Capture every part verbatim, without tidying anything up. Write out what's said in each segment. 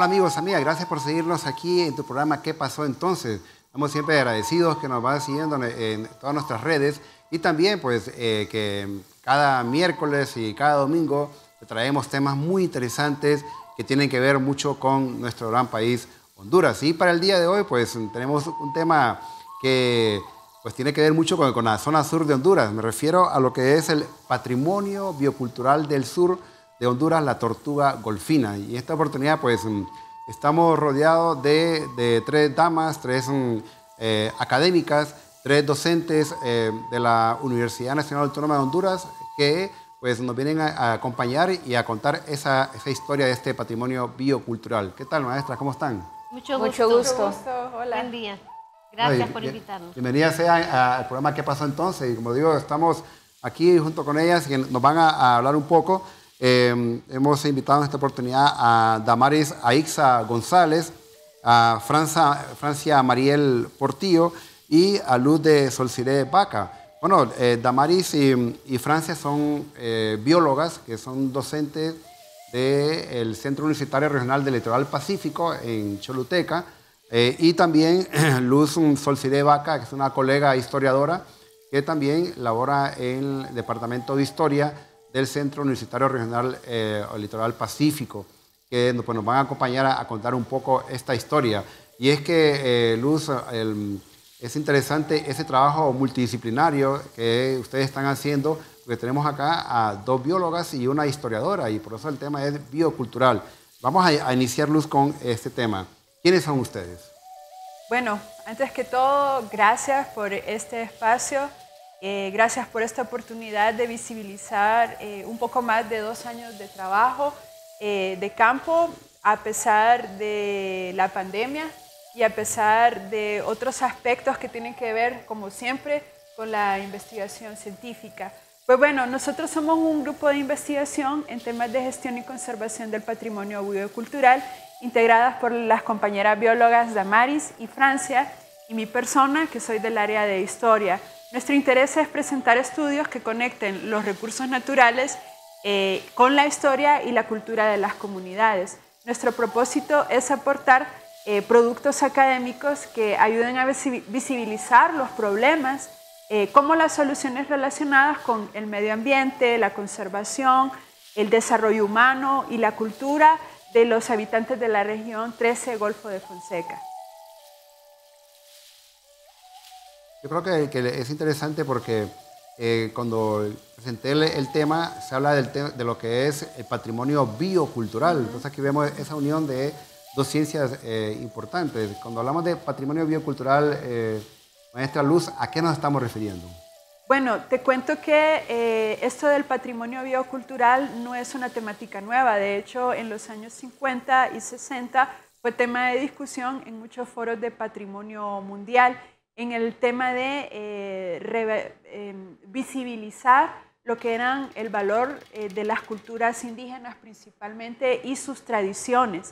amigos, amigas? Gracias por seguirnos aquí en tu programa ¿Qué pasó entonces? Estamos siempre agradecidos que nos van siguiendo en todas nuestras redes y también pues eh, que cada miércoles y cada domingo te traemos temas muy interesantes que tienen que ver mucho con nuestro gran país Honduras. Y para el día de hoy pues tenemos un tema que pues tiene que ver mucho con, con la zona sur de Honduras. Me refiero a lo que es el patrimonio biocultural del sur de Honduras, la tortuga golfina. Y esta oportunidad pues estamos rodeados de, de tres damas, tres eh, académicas, tres docentes eh, de la Universidad Nacional Autónoma de Honduras que pues nos vienen a, a acompañar y a contar esa, esa historia de este patrimonio biocultural. ¿Qué tal, maestra? ¿Cómo están? Mucho gusto. Mucho gusto. Mucho gusto. Hola. Buen día. Gracias Ay, por invitarnos. Bienvenida sea al programa ¿Qué pasó entonces? Y como digo, estamos aquí junto con ellas y nos van a, a hablar un poco. Eh, hemos invitado en esta oportunidad a Damaris Aixa González, a Francia, Francia Mariel Portillo y a Luz de Solciré Vaca. Bueno, eh, Damaris y, y Francia son eh, biólogas, que son docentes del Centro Universitario Regional del Litoral Pacífico en Choluteca, eh, y también Luz Solciré Vaca, que es una colega historiadora que también labora en el Departamento de Historia del Centro Universitario Regional eh, Litoral Pacífico, que pues, nos van a acompañar a, a contar un poco esta historia. Y es que, eh, Luz, el, es interesante ese trabajo multidisciplinario que ustedes están haciendo, porque tenemos acá a dos biólogas y una historiadora, y por eso el tema es biocultural. Vamos a, a iniciar, Luz, con este tema. ¿Quiénes son ustedes? Bueno, antes que todo, gracias por este espacio. Eh, gracias por esta oportunidad de visibilizar eh, un poco más de dos años de trabajo eh, de campo, a pesar de la pandemia y a pesar de otros aspectos que tienen que ver, como siempre, con la investigación científica. Pues bueno, nosotros somos un grupo de investigación en temas de gestión y conservación del patrimonio biocultural, integradas por las compañeras biólogas Damaris y Francia, y mi persona, que soy del área de historia. Nuestro interés es presentar estudios que conecten los recursos naturales eh, con la historia y la cultura de las comunidades. Nuestro propósito es aportar eh, productos académicos que ayuden a visibilizar los problemas, eh, como las soluciones relacionadas con el medio ambiente, la conservación, el desarrollo humano y la cultura de los habitantes de la región trece Golfo de Fonseca. Yo creo que, que es interesante porque eh, cuando presenté el, el tema, se habla del te de lo que es el patrimonio biocultural. Entonces aquí vemos esa unión de dos ciencias eh, importantes. Cuando hablamos de patrimonio biocultural, eh, maestra Luz, ¿a qué nos estamos refiriendo? Bueno, te cuento que eh, esto del patrimonio biocultural no es una temática nueva. De hecho, en los años cincuenta y sesenta fue tema de discusión en muchos foros de patrimonio mundial, en el tema de eh, re, eh, visibilizar lo que eran el valor eh, de las culturas indígenas principalmente y sus tradiciones.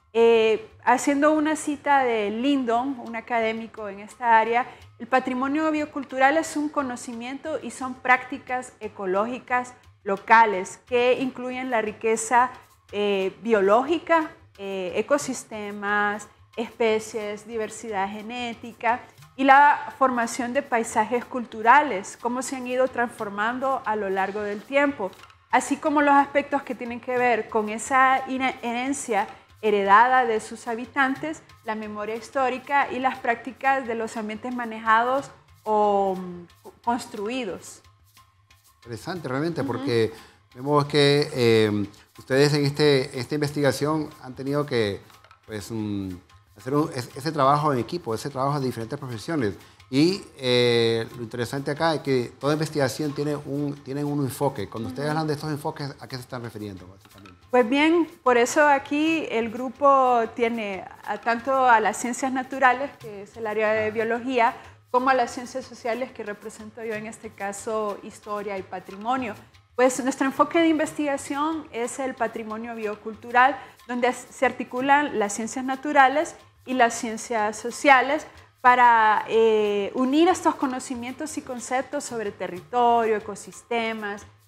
Eh, haciendo una cita de Lyndon, un académico en esta área, el patrimonio biocultural es un conocimiento y son prácticas ecológicas locales que incluyen la riqueza eh, biológica, eh, ecosistemas, especies, diversidad genética, y la formación de paisajes culturales, cómo se han ido transformando a lo largo del tiempo, así como los aspectos que tienen que ver con esa herencia heredada de sus habitantes, la memoria histórica y las prácticas de los ambientes manejados o construidos. Interesante realmente, uh-huh. porque vemos que eh, ustedes en este, esta investigación han tenido que pues, um, hacer un, ese trabajo en equipo, ese trabajo de diferentes profesiones. Y eh, lo interesante acá es que toda investigación tiene un, tiene un enfoque. Cuando uh-huh. ustedes hablan de estos enfoques, ¿a qué se están refiriendo básicamente? Pues bien, por eso aquí el grupo tiene a, tanto a las ciencias naturales, que es el área de biología, como a las ciencias sociales, que represento yo en este caso historia y patrimonio. Pues nuestro enfoque de investigación es el patrimonio biocultural, donde se articulan las ciencias naturales y las ciencias sociales para eh, unir estos conocimientos y conceptos sobre territorio, ecosistemas,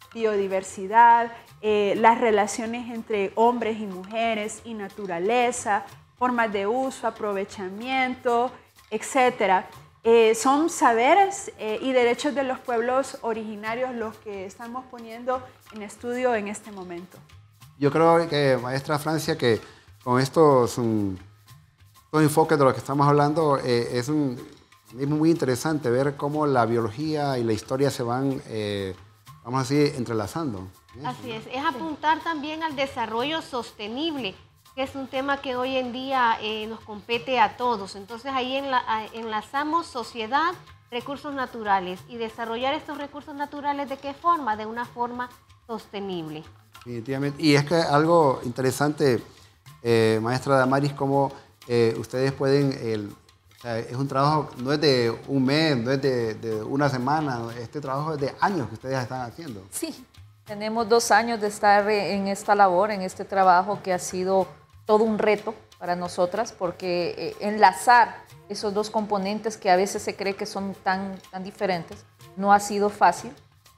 biodiversidad, eh, las relaciones entre hombres y mujeres y naturaleza, formas de uso, aprovechamiento, etcétera. Eh, son saberes eh, y derechos de los pueblos originarios los que estamos poniendo en estudio en este momento. Yo creo que, maestra Francia, que con estos, um, estos enfoques de los que estamos hablando, eh, es, un, es muy interesante ver cómo la biología y la historia se van, eh, vamos a decir, entrelazando. Así es, es apuntar también al desarrollo sostenible, que es un tema que hoy en día eh, nos compete a todos. Entonces ahí enla enlazamos sociedad, recursos naturales, y desarrollar estos recursos naturales, ¿de qué forma? De una forma sostenible. Definitivamente. Y es que algo interesante, eh, maestra Damaris, como eh, ustedes pueden, el, o sea, es un trabajo, no es de un mes, no es de, de una semana, este trabajo es de años que ustedes están haciendo. Sí, tenemos dos años de estar en esta labor, en este trabajo que ha sido todo un reto para nosotras, porque eh, enlazar esos dos componentes que a veces se cree que son tan, tan diferentes no ha sido fácil.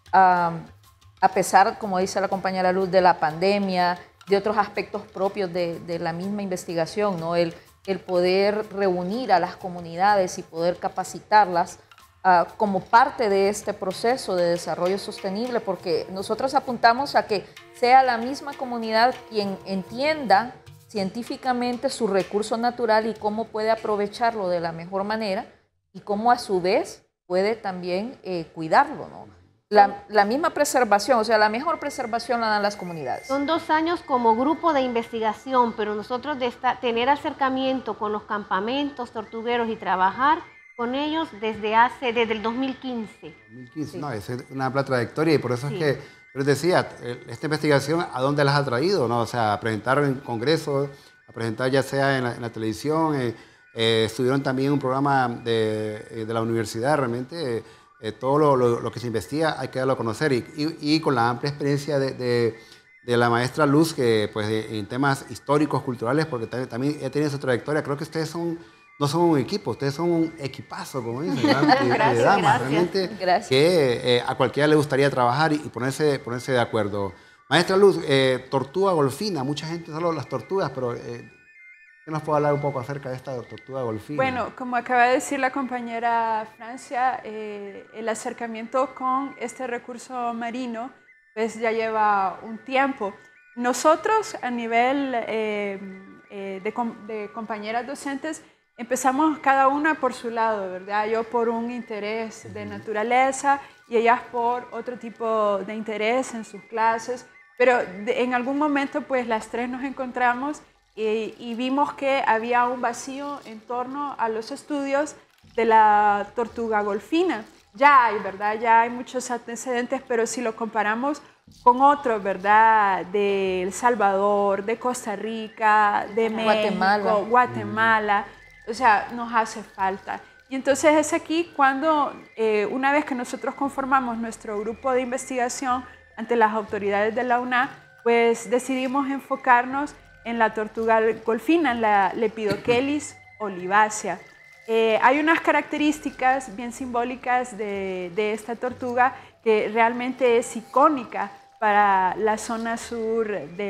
Um, a pesar, como dice la compañera Luz, de la pandemia, de otros aspectos propios de, de la misma investigación, ¿no? El, el poder reunir a las comunidades y poder capacitarlas uh, como parte de este proceso de desarrollo sostenible, porque nosotros apuntamos a que sea la misma comunidad quien entienda científicamente su recurso natural y cómo puede aprovecharlo de la mejor manera y cómo a su vez puede también eh, cuidarlo, ¿no? La, la misma preservación, o sea, la mejor preservación la dan las comunidades. Son dos años como grupo de investigación, pero nosotros de esta, tener acercamiento con los campamentos tortugueros y trabajar con ellos desde hace, desde el dos mil quince. dos mil quince, Sí. no, es una amplia trayectoria y por eso Sí. es que yo les decía, esta investigación, ¿a dónde las ha traído? ¿No? O sea, a presentar en congresos, a presentar ya sea en la, en la televisión, eh, eh, estuvieron también en un programa de, de la universidad, realmente. Eh, Eh, todo lo, lo, lo que se investiga hay que darlo a conocer y, y, y con la amplia experiencia de, de, de la maestra Luz, que pues de, en temas históricos, culturales, porque también, también ella tiene su trayectoria. Creo que ustedes son, no son un equipo, ustedes son un equipazo, como dicen, ¿verdad? de, Gracias, de damas, gracias. realmente, Gracias. que eh, a cualquiera le gustaría trabajar y, y ponerse, ponerse de acuerdo. Maestra Luz, eh, tortuga golfina, mucha gente solo las tortugas, pero eh, ¿qué nos puede hablar un poco acerca de esta tortuga golfina? Bueno, como acaba de decir la compañera Francia, eh, el acercamiento con este recurso marino pues ya lleva un tiempo. Nosotros a nivel eh, eh, de, com de compañeras docentes empezamos cada una por su lado, ¿verdad? Yo por un interés de naturaleza y ellas por otro tipo de interés en sus clases, pero de, en algún momento pues las tres nos encontramos y, y vimos que había un vacío en torno a los estudios de la tortuga golfina. Ya hay, ¿verdad? Ya hay muchos antecedentes, pero si lo comparamos con otros, ¿verdad? De El Salvador, de Costa Rica, de México, Guatemala. Guatemala, o sea, nos hace falta. Y entonces es aquí cuando, eh, una vez que nosotros conformamos nuestro grupo de investigación ante las autoridades de la U N A, pues decidimos enfocarnos en la tortuga golfina, en la Lepidochelis olivácea. Eh, hay unas características bien simbólicas de, de esta tortuga que realmente es icónica para la zona sur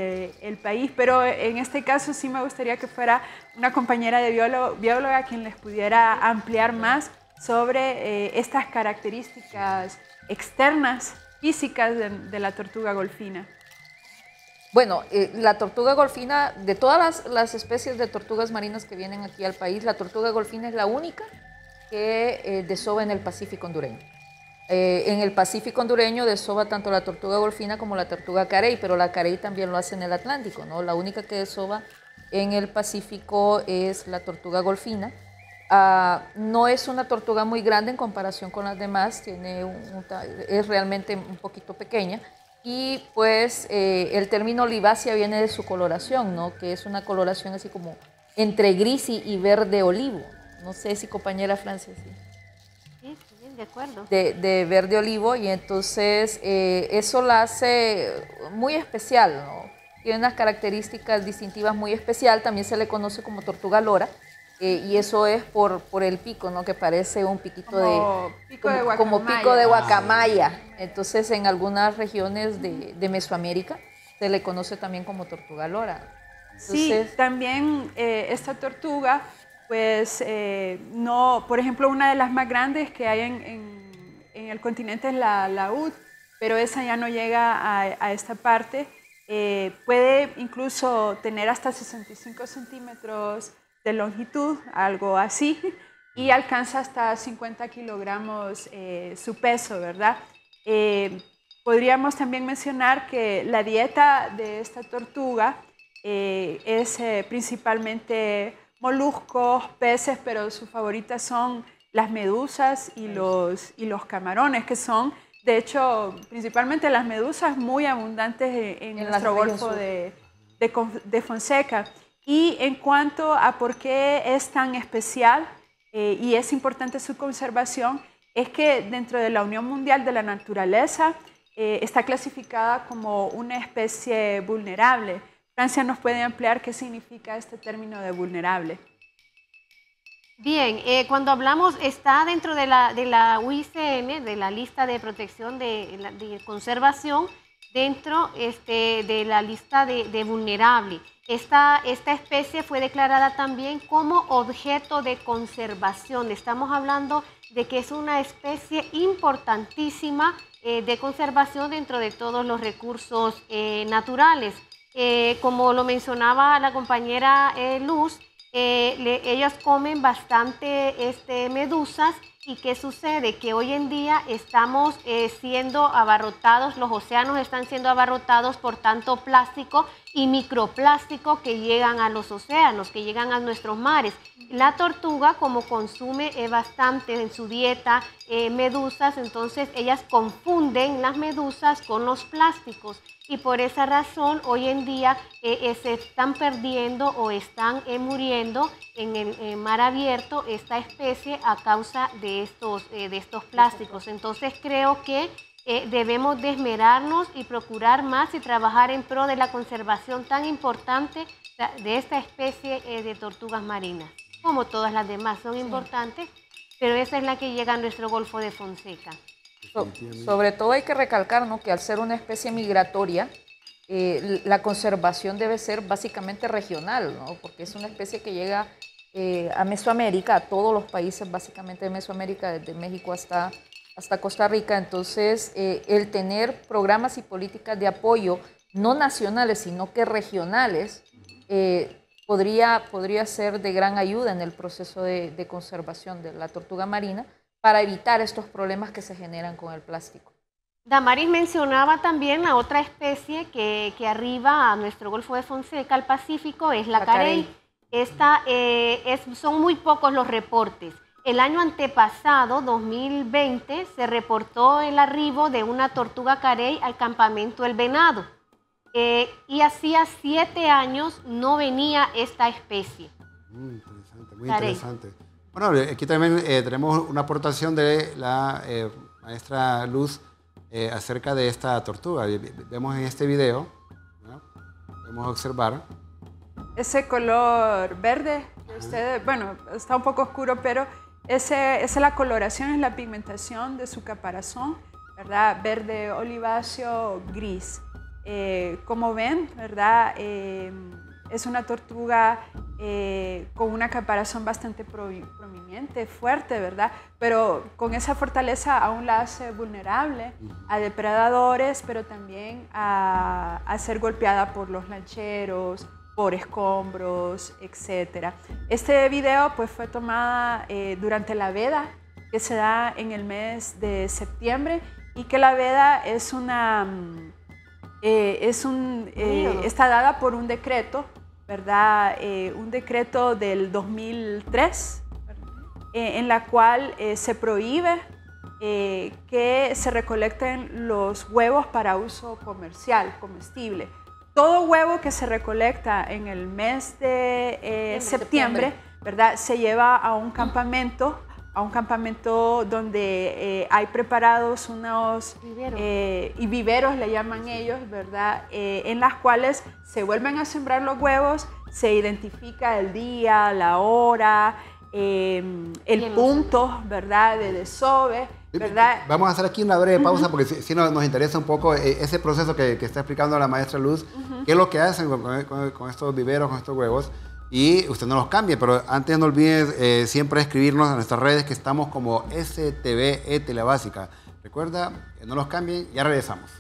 del país, pero en este caso sí me gustaría que fuera una compañera de biólogo, bióloga quien les pudiera ampliar más sobre eh, estas características externas, físicas de, de la tortuga golfina. Bueno, eh, la tortuga golfina, de todas las, las especies de tortugas marinas que vienen aquí al país, la tortuga golfina es la única que eh, desova en el Pacífico hondureño. Eh, en el Pacífico hondureño desova tanto la tortuga golfina como la tortuga carey, pero la carey también lo hace en el Atlántico, ¿no? La única que desova en el Pacífico es la tortuga golfina. Uh, no es una tortuga muy grande en comparación con las demás, tiene un, un, es realmente un poquito pequeña. Y pues eh, el término olivácea viene de su coloración, ¿no? Que es una coloración así como entre gris y, y verde olivo. No sé si compañera Francia, sí. Sí, sí, de acuerdo. De, de verde olivo, y entonces eh, eso la hace muy especial, ¿no? Tiene unas características distintivas muy especiales. También se le conoce como tortuga lora, Eh, y eso es por, por el pico, ¿no? Que parece un piquito como de... Pico de como, como pico de guacamaya. Entonces, en algunas regiones de, de Mesoamérica se le conoce también como tortuga lora. Entonces, sí, también eh, esta tortuga, pues, eh, no, por ejemplo, una de las más grandes que hay en, en, en el continente es la laúd, pero esa ya no llega a, a esta parte. Eh, puede incluso tener hasta sesenta y cinco centímetros de longitud, algo así, y alcanza hasta cincuenta kilogramos eh, su peso, ¿verdad? Eh, podríamos también mencionar que la dieta de esta tortuga eh, es eh, principalmente moluscos, peces, pero sus favoritas son las medusas y los, y los camarones, que son, de hecho, principalmente las medusas muy abundantes en, en nuestro Golfo de, de, de Fonseca. Y en cuanto a por qué es tan especial eh, y es importante su conservación, es que dentro de la Unión Mundial de la Naturaleza eh, está clasificada como una especie vulnerable. Francia nos puede ampliar qué significa este término de vulnerable. Bien, eh, cuando hablamos, está dentro de la, de la U I C N, de la lista de protección de, de conservación, dentro este, de la lista de, de vulnerable. Esta, esta especie fue declarada también como objeto de conservación. Estamos hablando de que es una especie importantísima eh, de conservación dentro de todos los recursos eh, naturales. Eh, como lo mencionaba la compañera eh, Luz, eh, le, ellas comen bastante este, medusas. ¿Y qué sucede? Que hoy en día estamos eh, siendo abarrotados, los océanos están siendo abarrotados por tanto plástico y microplástico que llegan a los océanos, que llegan a nuestros mares. La tortuga, como consume eh, bastante en su dieta eh, medusas, entonces ellas confunden las medusas con los plásticos. Y por esa razón hoy en día eh, eh, se están perdiendo o están eh, muriendo en el eh, mar abierto esta especie a causa de estos, eh, de estos plásticos. Entonces creo que eh, debemos de esmerarnos y procurar más y trabajar en pro de la conservación tan importante de esta especie eh, de tortugas marinas. Como todas las demás son sí. importantes, pero esa es la que llega a nuestro Golfo de Fonseca. So, sobre todo hay que recalcar, ¿no?, que al ser una especie migratoria, eh, la conservación debe ser básicamente regional, ¿no?, porque es una especie que llega eh, a Mesoamérica, a todos los países básicamente de Mesoamérica, desde México hasta, hasta Costa Rica. Entonces, eh, el tener programas y políticas de apoyo no nacionales, sino que regionales, eh, podría, podría ser de gran ayuda en el proceso de, de conservación de la tortuga marina, para evitar estos problemas que se generan con el plástico. Damaris mencionaba también la otra especie que, que arriba a nuestro Golfo de Fonseca, al Pacífico, es la, la carey. carey. Esta, eh, es, son muy pocos los reportes. El año antepasado, dos mil veinte, se reportó el arribo de una tortuga carey al campamento El Venado. Eh, y hacía siete años no venía esta especie. Muy interesante, muy carey. interesante. Bueno, aquí también eh, tenemos una aportación de la eh, maestra Luz eh, acerca de esta tortuga. Vemos en este video, ¿no?, podemos observar. Ese color verde, que usted, bueno, está un poco oscuro, pero ese, esa es la coloración, es la pigmentación de su caparazón, ¿verdad? Verde oliváceo gris. Eh, como ven, ¿verdad? Eh, Es una tortuga eh, con una caparazón bastante prominente, fuerte, ¿verdad? Pero con esa fortaleza aún la hace vulnerable a depredadores, pero también a, a ser golpeada por los lancheros, por escombros, etcétera. Este video pues, fue tomado eh, durante la veda, que se da en el mes de septiembre, y que la veda es una... Eh, es un, eh, está dada por un decreto, ¿verdad? Eh, un decreto del dos mil tres, eh, en la cual eh, se prohíbe eh, que se recolecten los huevos para uso comercial, comestible. Todo huevo que se recolecta en el mes de eh, septiembre, ¿verdad?, se lleva a un campamento, a un campamento donde eh, hay preparados unos viveros. Eh, y viveros le llaman ellos, ¿verdad?, eh, en las cuales se vuelven a sembrar los huevos, se identifica el día, la hora, eh, el punto, ¿verdad?, de desove, ¿verdad? Vamos a hacer aquí una breve pausa uh-huh. porque si, si nos, nos interesa un poco eh, ese proceso que, que está explicando la maestra Luz, uh-huh. qué es lo que hacen con, con, con estos viveros, con estos huevos, y usted no los cambie, pero antes no olviden eh, siempre escribirnos en nuestras redes que estamos como S T V E Telebásica. Recuerda, eh, no los cambien, ya regresamos.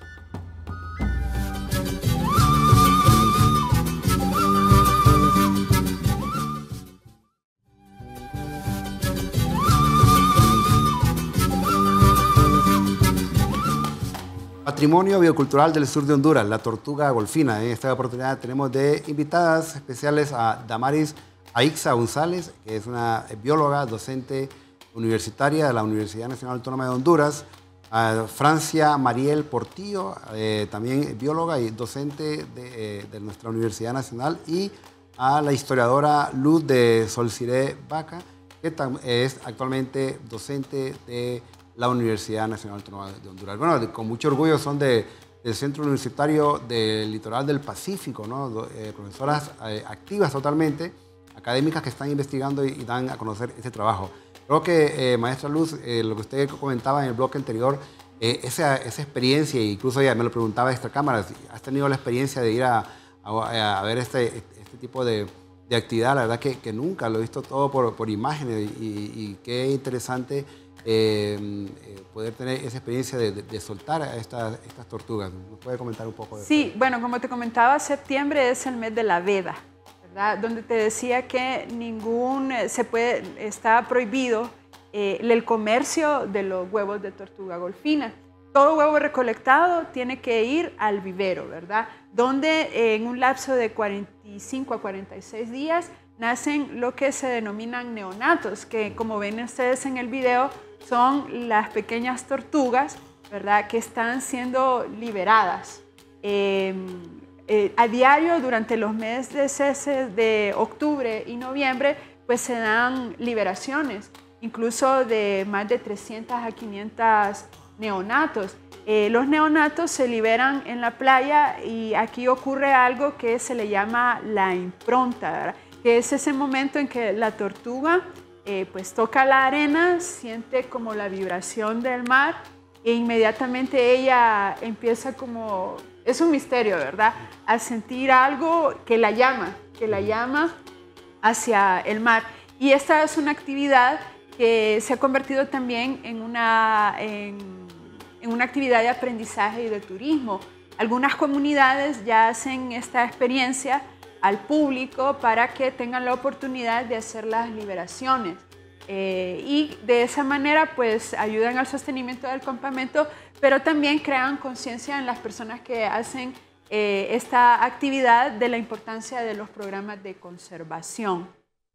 Patrimonio biocultural del sur de Honduras, la tortuga golfina. En esta oportunidad tenemos de invitadas especiales a Damaris Aixa González, que es una bióloga, docente universitaria de la Universidad Nacional Autónoma de Honduras, a Francia Mariel Portillo, eh, también bióloga y docente de, eh, de nuestra Universidad Nacional, y a la historiadora Luz de Solciré Vaca, que es actualmente docente de la Universidad Nacional Autónoma de Honduras. Bueno, con mucho orgullo son de, del Centro Universitario del Litoral del Pacífico, ¿no? Eh, profesoras eh, activas totalmente, académicas que están investigando y, y dan a conocer este trabajo. Creo que, eh, maestra Luz, eh, lo que usted comentaba en el bloque anterior, eh, esa, esa experiencia, incluso ella me lo preguntaba extra cámara, ¿has tenido la experiencia de ir a, a, a ver este, este tipo de, de actividad? La verdad que, que nunca, lo he visto todo por, por imágenes y, y, y qué interesante Eh, eh, poder tener esa experiencia de, de, de soltar a estas, estas tortugas. ¿Nos puede comentar un poco de eso? Sí, bueno, como te comentaba, septiembre es el mes de la veda, ¿verdad? Donde te decía que ningún, se puede, está prohibido eh, el comercio de los huevos de tortuga golfina. Todo huevo recolectado tiene que ir al vivero, ¿verdad? Donde eh, en un lapso de cuarenta y cinco a cuarenta y seis días nacen lo que se denominan neonatos, que como ven ustedes en el video, son las pequeñas tortugas, ¿verdad?, que están siendo liberadas. Eh, eh, a diario, durante los meses de octubre y noviembre, pues se dan liberaciones, incluso de más de trescientos a quinientos neonatos. Eh, los neonatos se liberan en la playa y aquí ocurre algo que se le llama la impronta, ¿verdad?, que es ese momento en que la tortuga Eh, pues toca la arena, siente como la vibración del mar e inmediatamente ella empieza como, es un misterio, ¿verdad?, a sentir algo que la llama, que la llama hacia el mar. Y esta es una actividad que se ha convertido también en una, en, en una actividad de aprendizaje y de turismo. Algunas comunidades ya hacen esta experiencia al público para que tengan la oportunidad de hacer las liberaciones. Eh, y de esa manera pues ayudan al sostenimiento del campamento, pero también crean conciencia en las personas que hacen eh, esta actividad de la importancia de los programas de conservación.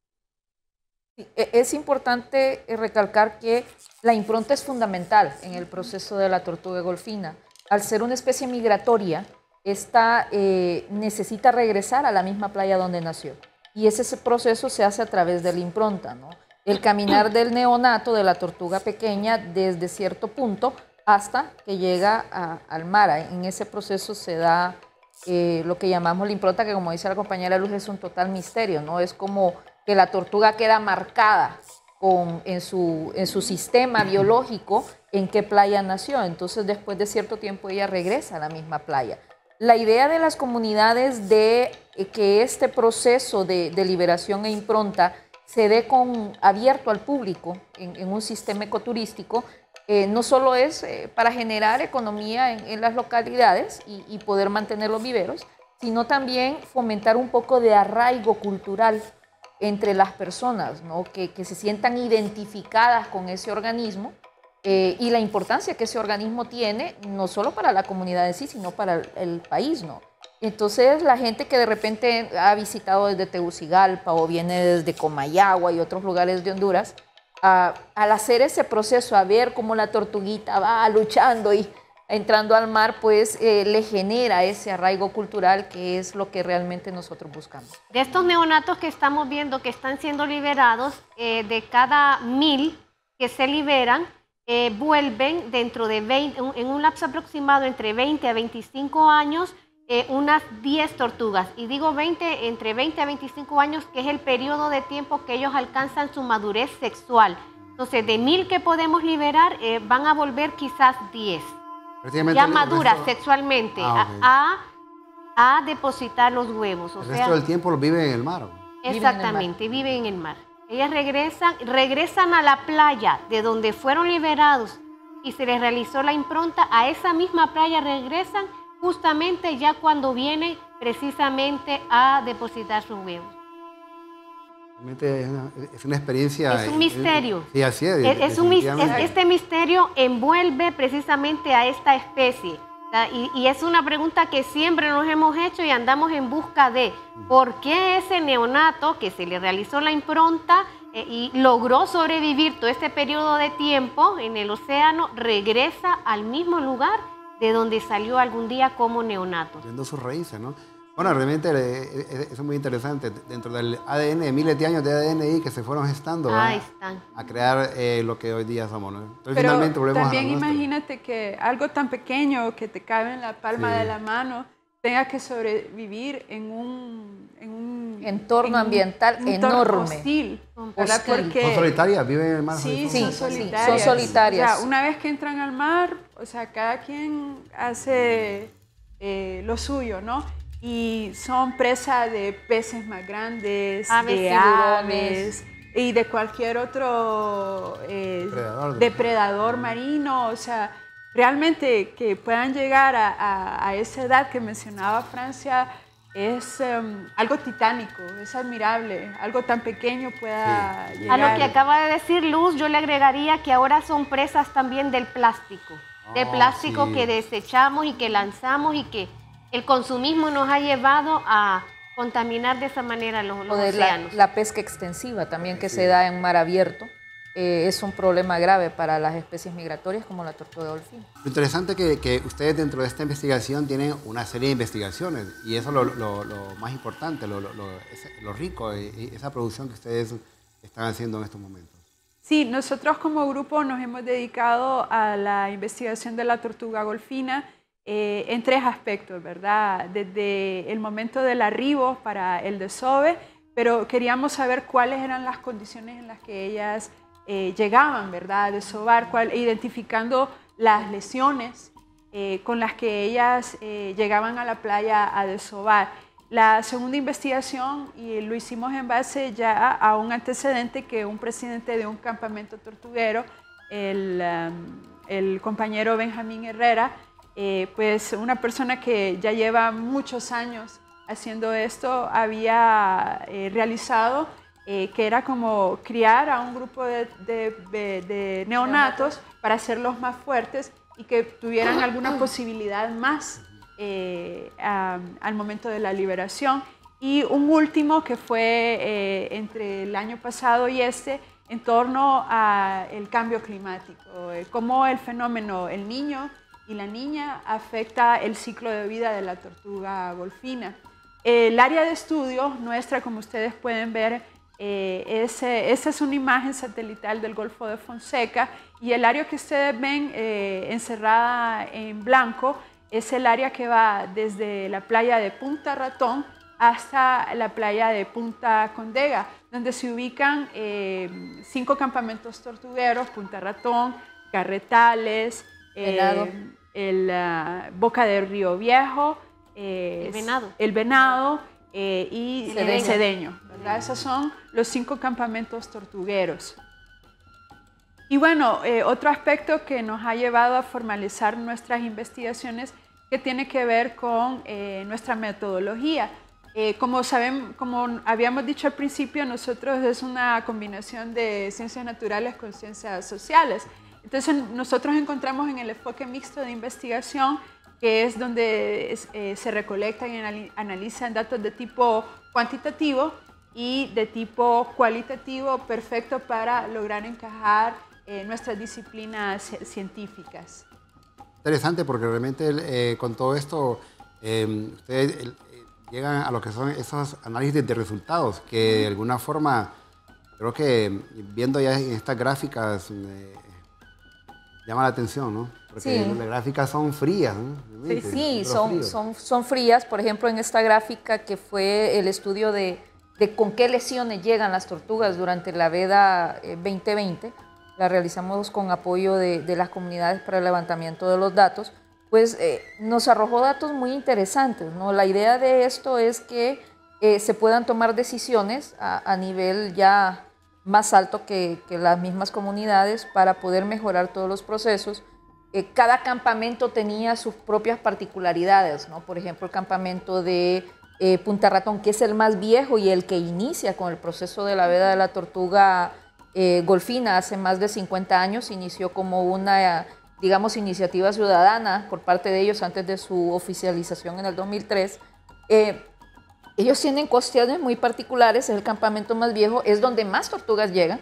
Es importante recalcar que la impronta es fundamental en el proceso de la tortuga golfina. Al ser una especie migratoria, esta eh, necesita regresar a la misma playa donde nació. Y ese proceso se hace a través de la impronta, ¿no? El caminar del neonato, de la tortuga pequeña, desde cierto punto hasta que llega a, al mar. En ese proceso se da eh, lo que llamamos la impronta, que como dice la compañera Luz, es un total misterio, ¿no? Es como que la tortuga queda marcada con, en, su, en su sistema biológico en qué playa nació. Entonces, después de cierto tiempo, ella regresa a la misma playa. La idea de las comunidades de que este proceso de, de liberación e impronta se dé con, abierto al público en, en un sistema ecoturístico, eh, no solo es eh, para generar economía en, en las localidades y, y poder mantener los viveros, sino también fomentar un poco de arraigo cultural entre las personas, ¿no? que, que se sientan identificadas con ese organismo eh, y la importancia que ese organismo tiene, no solo para la comunidad en sí, sino para el, el país, ¿no? Entonces, la gente que de repente ha visitado desde Tegucigalpa o viene desde Comayagua y otros lugares de Honduras, a, al hacer ese proceso, a ver cómo la tortuguita va luchando y entrando al mar, pues eh, le genera ese arraigo cultural que es lo que realmente nosotros buscamos. De estos neonatos que estamos viendo que están siendo liberados, eh, de cada mil que se liberan, eh, vuelven dentro de veinte, en un lapso aproximado entre veinte a veinticinco años, eh, unas diez tortugas. Y digo veinte, entre veinte a veinticinco años, que es el periodo de tiempo que ellos alcanzan su madurez sexual. Entonces, de mil que podemos liberar, eh, van a volver quizás diez. Ya maduras resto... sexualmente ah, okay. a, a, a depositar los huevos. O el sea, resto del tiempo los viven en el mar. Exactamente, viven en el mar. Ellas regresan, regresan a la playa de donde fueron liberados y se les realizó la impronta. A esa misma playa regresan justamente ya cuando vienen precisamente a depositar sus huevos. Realmente es una, es una experiencia... Es un misterio. Sí, así es. es, es un, es, este misterio envuelve precisamente a esta especie. Y, y es una pregunta que siempre nos hemos hecho y andamos en busca de por qué ese neonato que se le realizó la impronta eh, y logró sobrevivir todo este periodo de tiempo en el océano, regresa al mismo lugar de donde salió algún día como neonato. Viendo sus raíces, ¿no? Bueno, realmente eh, eso es muy interesante. Dentro del A D N, miles de años de A D N que se fueron gestando Ahí están. a crear eh, lo que hoy día somos, ¿no? Entonces, Pero finalmente volvemos también a lo imagínate que algo tan pequeño que te cabe en la palma sí. de la mano tenga que sobrevivir en un, en un entorno en ambiental un, enorme. Hostil, hostil. Porque, ¿Son solitarias? ¿Viven en el mar? Sí, sí, son solitarias. Son solitarias. O sea, una vez que entran al mar, o sea, cada quien hace eh, lo suyo, ¿no? Y son presa de peces más grandes, aves, de aves y de cualquier otro eh, depredador, depredador marino. O sea, realmente que puedan llegar a, a, a esa edad que mencionaba Francia es um, algo titánico, es admirable. Algo tan pequeño pueda sí. llegar. A lo que acaba de decir Luz, yo le agregaría que ahora son presas también del plástico. Oh, de plástico sí. que desechamos y que lanzamos y que el consumismo nos ha llevado a contaminar de esa manera los, los océanos. La, la pesca extensiva también que sí. se da en mar abierto eh, es un problema grave para las especies migratorias como la tortuga golfín. Lo interesante es que, que ustedes dentro de esta investigación tienen una serie de investigaciones y eso es lo, lo, lo más importante, lo, lo, lo, lo rico, esa producción que ustedes están haciendo en estos momentos. Sí, nosotros como grupo nos hemos dedicado a la investigación de la tortuga golfina Eh, en tres aspectos, ¿verdad? Desde el momento del arribo para el desove, pero queríamos saber cuáles eran las condiciones en las que ellas eh, llegaban, ¿verdad? A desovar, cuál, identificando las lesiones eh, con las que ellas eh, llegaban a la playa a desovar. La segunda investigación, y lo hicimos en base ya a un antecedente que un presidente de un campamento tortuguero, el, um, el compañero Benjamín Herrera, Eh, pues una persona que ya lleva muchos años haciendo esto había eh, realizado eh, que era como criar a un grupo de, de, de, de neonatos para hacerlos más fuertes y que tuvieran alguna posibilidad más eh, a, al momento de la liberación. Y un último que fue eh, entre el año pasado y este en torno al cambio climático, eh, cómo el fenómeno El Niño y la niña afecta el ciclo de vida de la tortuga golfina. El área de estudio nuestra, como ustedes pueden ver, eh, es, esa es una imagen satelital del Golfo de Fonseca y el área que ustedes ven eh, encerrada en blanco es el área que va desde la playa de Punta Ratón hasta la playa de Punta Condega, donde se ubican eh, cinco campamentos tortugueros: Punta Ratón, Carretales, Venado. Eh, el uh, Boca del Río Viejo, eh, el Venado, el Venado eh, y Cedeño. Cedeño, ¿verdad? Esos son los cinco campamentos tortugueros. Y bueno, eh, otro aspecto que nos ha llevado a formalizar nuestras investigaciones que tiene que ver con eh, nuestra metodología. Eh, como saben, como habíamos dicho al principio, nosotros es una combinación de ciencias naturales con ciencias sociales. Entonces nosotros encontramos en el enfoque mixto de investigación, que es donde es, eh, se recolectan y analizan datos de tipo cuantitativo y de tipo cualitativo, perfecto para lograr encajar eh, nuestras disciplinas científicas. Interesante porque realmente eh, con todo esto eh, ustedes eh, llegan a lo que son esos análisis de resultados que de alguna forma creo que viendo ya en estas gráficas eh, llama la atención, ¿no? Porque Sí. las gráficas son frías, ¿no? Sí, Sí, son, son, son frías. Por ejemplo, en esta gráfica que fue el estudio de, de con qué lesiones llegan las tortugas durante la veda eh, veinte veinte, la realizamos con apoyo de, de las comunidades para el levantamiento de los datos, pues eh, nos arrojó datos muy interesantes, ¿no? La idea de esto es que eh, se puedan tomar decisiones a, a nivel ya más alto que, que las mismas comunidades para poder mejorar todos los procesos. Eh, cada campamento tenía sus propias particularidades, ¿no? Por ejemplo, el campamento de eh, Punta Ratón, que es el más viejo y el que inicia con el proceso de la veda de la tortuga eh, golfina hace más de cincuenta años, inició como una, digamos, iniciativa ciudadana por parte de ellos antes de su oficialización en el dos mil tres. Eh, ellos tienen cuestiones muy particulares, es el campamento más viejo, es donde más tortugas llegan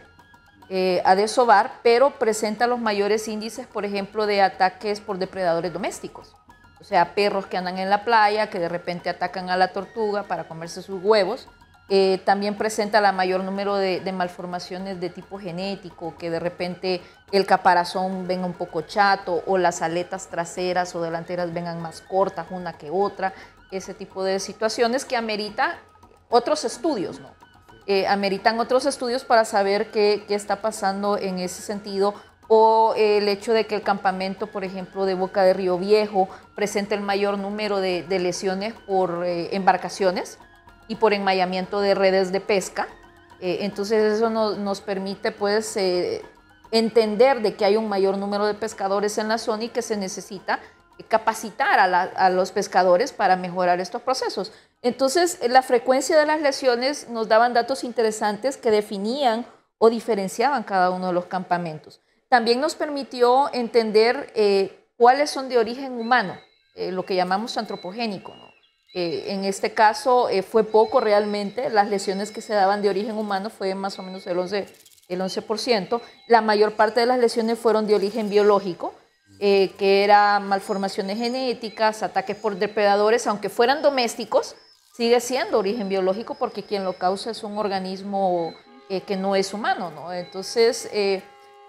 eh, a desovar, pero presenta los mayores índices, por ejemplo, de ataques por depredadores domésticos. O sea, perros que andan en la playa, que de repente atacan a la tortuga para comerse sus huevos. Eh, también presenta la mayor número de, de malformaciones de tipo genético, que de repente el caparazón venga un poco chato o las aletas traseras o delanteras vengan más cortas una que otra. Ese tipo de situaciones que amerita otros estudios, ¿no? Eh, ameritan otros estudios para saber qué, qué está pasando en ese sentido, o eh, el hecho de que el campamento, por ejemplo, de Boca de Río Viejo presenta el mayor número de, de lesiones por eh, embarcaciones y por enmayamiento de redes de pesca. Eh, entonces eso nos, nos permite pues eh, entender de que hay un mayor número de pescadores en la zona y que se necesita capacitar a, la, a los pescadores para mejorar estos procesos. Entonces, la frecuencia de las lesiones nos daban datos interesantes que definían o diferenciaban cada uno de los campamentos. También nos permitió entender eh, cuáles son de origen humano, eh, lo que llamamos antropogénico, ¿no? Eh, en este caso eh, fue poco realmente, las lesiones que se daban de origen humano fue más o menos el once, el once por ciento. La mayor parte de las lesiones fueron de origen biológico, Eh, que eran malformaciones genéticas, ataques por depredadores, aunque fueran domésticos, sigue siendo origen biológico porque quien lo causa es un organismo eh, que no es humano, ¿no? Entonces, eh,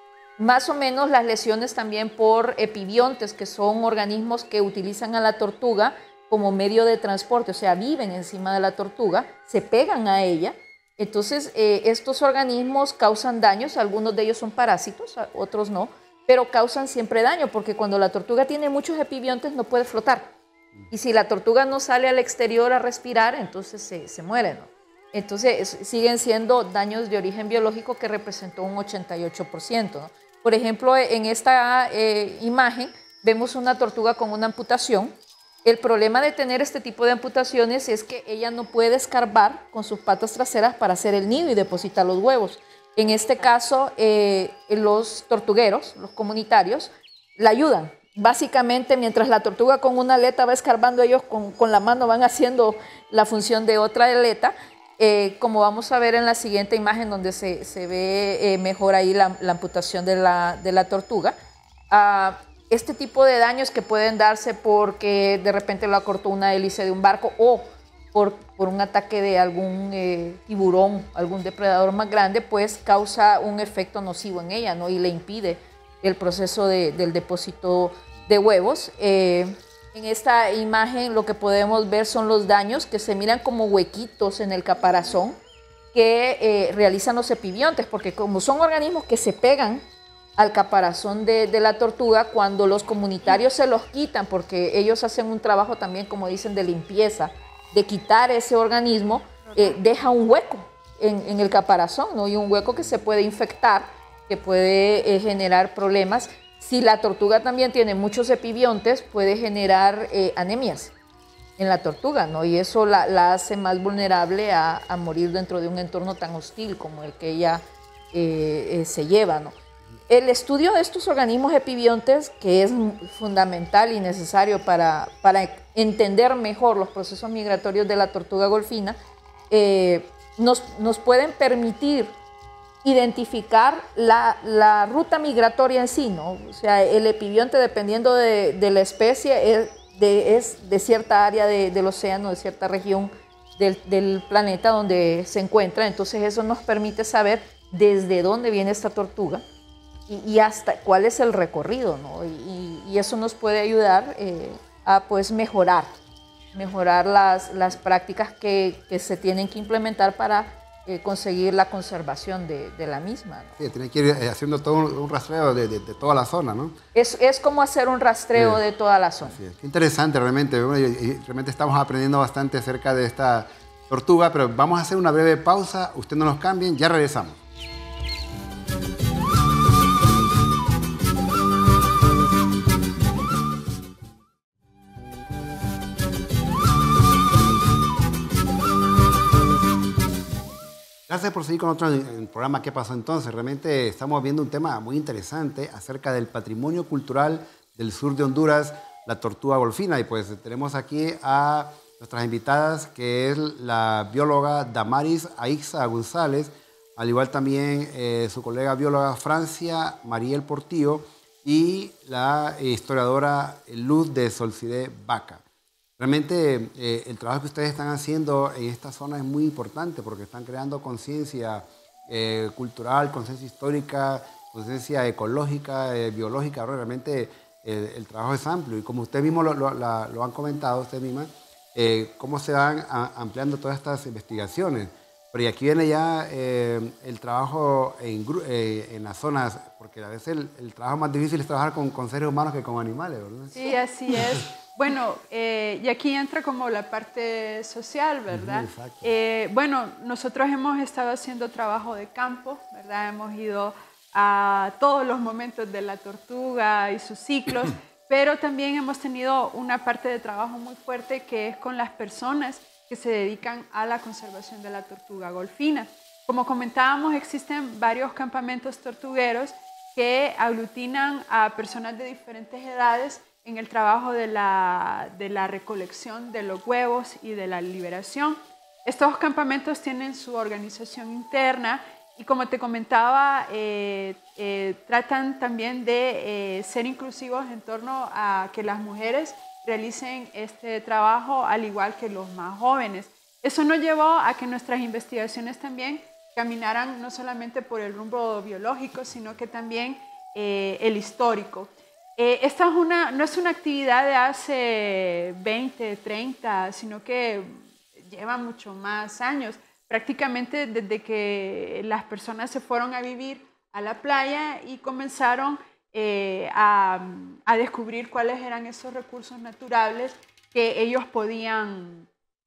más o menos las lesiones también por epibiontes, que son organismos que utilizan a la tortuga como medio de transporte, o sea, viven encima de la tortuga, se pegan a ella. Entonces, eh, estos organismos causan daños, algunos de ellos son parásitos, otros no, pero causan siempre daño, porque cuando la tortuga tiene muchos epibiontes no puede flotar. Y si la tortuga no sale al exterior a respirar, entonces se, se muere, ¿no? Entonces siguen siendo daños de origen biológico que representó un ochenta y ocho por ciento, ¿no? Por ejemplo, en esta eh, imagen vemos una tortuga con una amputación. El problema de tener este tipo de amputaciones es que ella no puede escarbar con sus patas traseras para hacer el nido y depositar los huevos. En este caso, eh, los tortugueros, los comunitarios, la ayudan. Básicamente, mientras la tortuga con una aleta va escarbando, ellos con, con la mano van haciendo la función de otra aleta, eh, como vamos a ver en la siguiente imagen, donde se, se ve eh, mejor ahí la, la amputación de la, de la tortuga. Ah, este tipo de daños que pueden darse porque de repente la cortó una hélice de un barco o Por, por un ataque de algún eh, tiburón, algún depredador más grande, pues causa un efecto nocivo en ella, ¿no? Y le impide el proceso de, del depósito de huevos. Eh, en esta imagen lo que podemos ver son los daños que se miran como huequitos en el caparazón que eh, realizan los epibiontes, porque como son organismos que se pegan al caparazón de, de la tortuga, cuando los comunitarios se los quitan, porque ellos hacen un trabajo también, como dicen, de limpieza, de quitar ese organismo, eh, deja un hueco en, en el caparazón, ¿no? Y un hueco que se puede infectar, que puede eh, generar problemas. Si la tortuga también tiene muchos epibiontes, puede generar eh, anemias en la tortuga, ¿no? Y eso la, la hace más vulnerable a, a morir dentro de un entorno tan hostil como el que ella eh, eh, se lleva, ¿no? El estudio de estos organismos epibiontes, que es fundamental y necesario para, para entender mejor los procesos migratorios de la tortuga golfina, eh, nos, nos pueden permitir identificar la, la ruta migratoria en sí, ¿no? O sea, el epibionte, dependiendo de, de la especie, es de, es de cierta área de, del océano, de cierta región del, del planeta donde se encuentra. Entonces eso nos permite saber desde dónde viene esta tortuga, y, y hasta cuál es el recorrido, ¿no? Y, y eso nos puede ayudar eh, a pues mejorar, mejorar las, las prácticas que, que se tienen que implementar para eh, conseguir la conservación de, de la misma, ¿no? Sí, tiene que ir eh, haciendo todo un, un rastreo de, de, de toda la zona, ¿no? Es, es como hacer un rastreo Sí. de toda la zona. Sí, qué interesante realmente, y, y realmente estamos aprendiendo bastante acerca de esta tortuga, pero vamos a hacer una breve pausa, usted no nos cambien, ya regresamos. Gracias por seguir con nosotros en el programa ¿Qué pasó entonces? Realmente estamos viendo un tema muy interesante acerca del patrimonio cultural del sur de Honduras, la tortuga golfina. Y pues tenemos aquí a nuestras invitadas, que es la bióloga Damaris Aixa González, al igual también eh, su colega bióloga Francia Mariel Portillo y la historiadora Luz de Solcide Vaca. Realmente eh, el trabajo que ustedes están haciendo en esta zona es muy importante porque están creando conciencia eh, cultural, conciencia histórica, conciencia ecológica, eh, biológica. Realmente eh, el trabajo es amplio y como ustedes mismos lo, lo, la, lo han comentado, ustedes mismas, eh, cómo se van a, ampliando todas estas investigaciones. Pero y aquí viene ya eh, el trabajo en, eh, en las zonas, porque a veces el, el trabajo más difícil es trabajar con, con seres humanos que con animales, ¿verdad? Sí, así es. Bueno, eh, y aquí entra como la parte social, ¿verdad? Uh-huh, eh, bueno, nosotros hemos estado haciendo trabajo de campo, ¿verdad? Hemos ido a todos los momentos de la tortuga y sus ciclos, pero también hemos tenido una parte de trabajo muy fuerte que es con las personas que se dedican a la conservación de la tortuga golfina. Como comentábamos, existen varios campamentos tortugueros que aglutinan a personas de diferentes edades en el trabajo de la, de la recolección de los huevos y de la liberación. Estos campamentos tienen su organización interna y, como te comentaba, eh, eh, tratan también de eh, ser inclusivos en torno a que las mujeres realicen este trabajo al igual que los más jóvenes. Eso nos llevó a que nuestras investigaciones también caminaran no solamente por el rumbo biológico, sino que también eh, el histórico. Eh, esta es una, no es una actividad de hace veinte, treinta, sino que lleva mucho más años. Prácticamente desde que las personas se fueron a vivir a la playa y comenzaron eh, a, a descubrir cuáles eran esos recursos naturales que ellos podían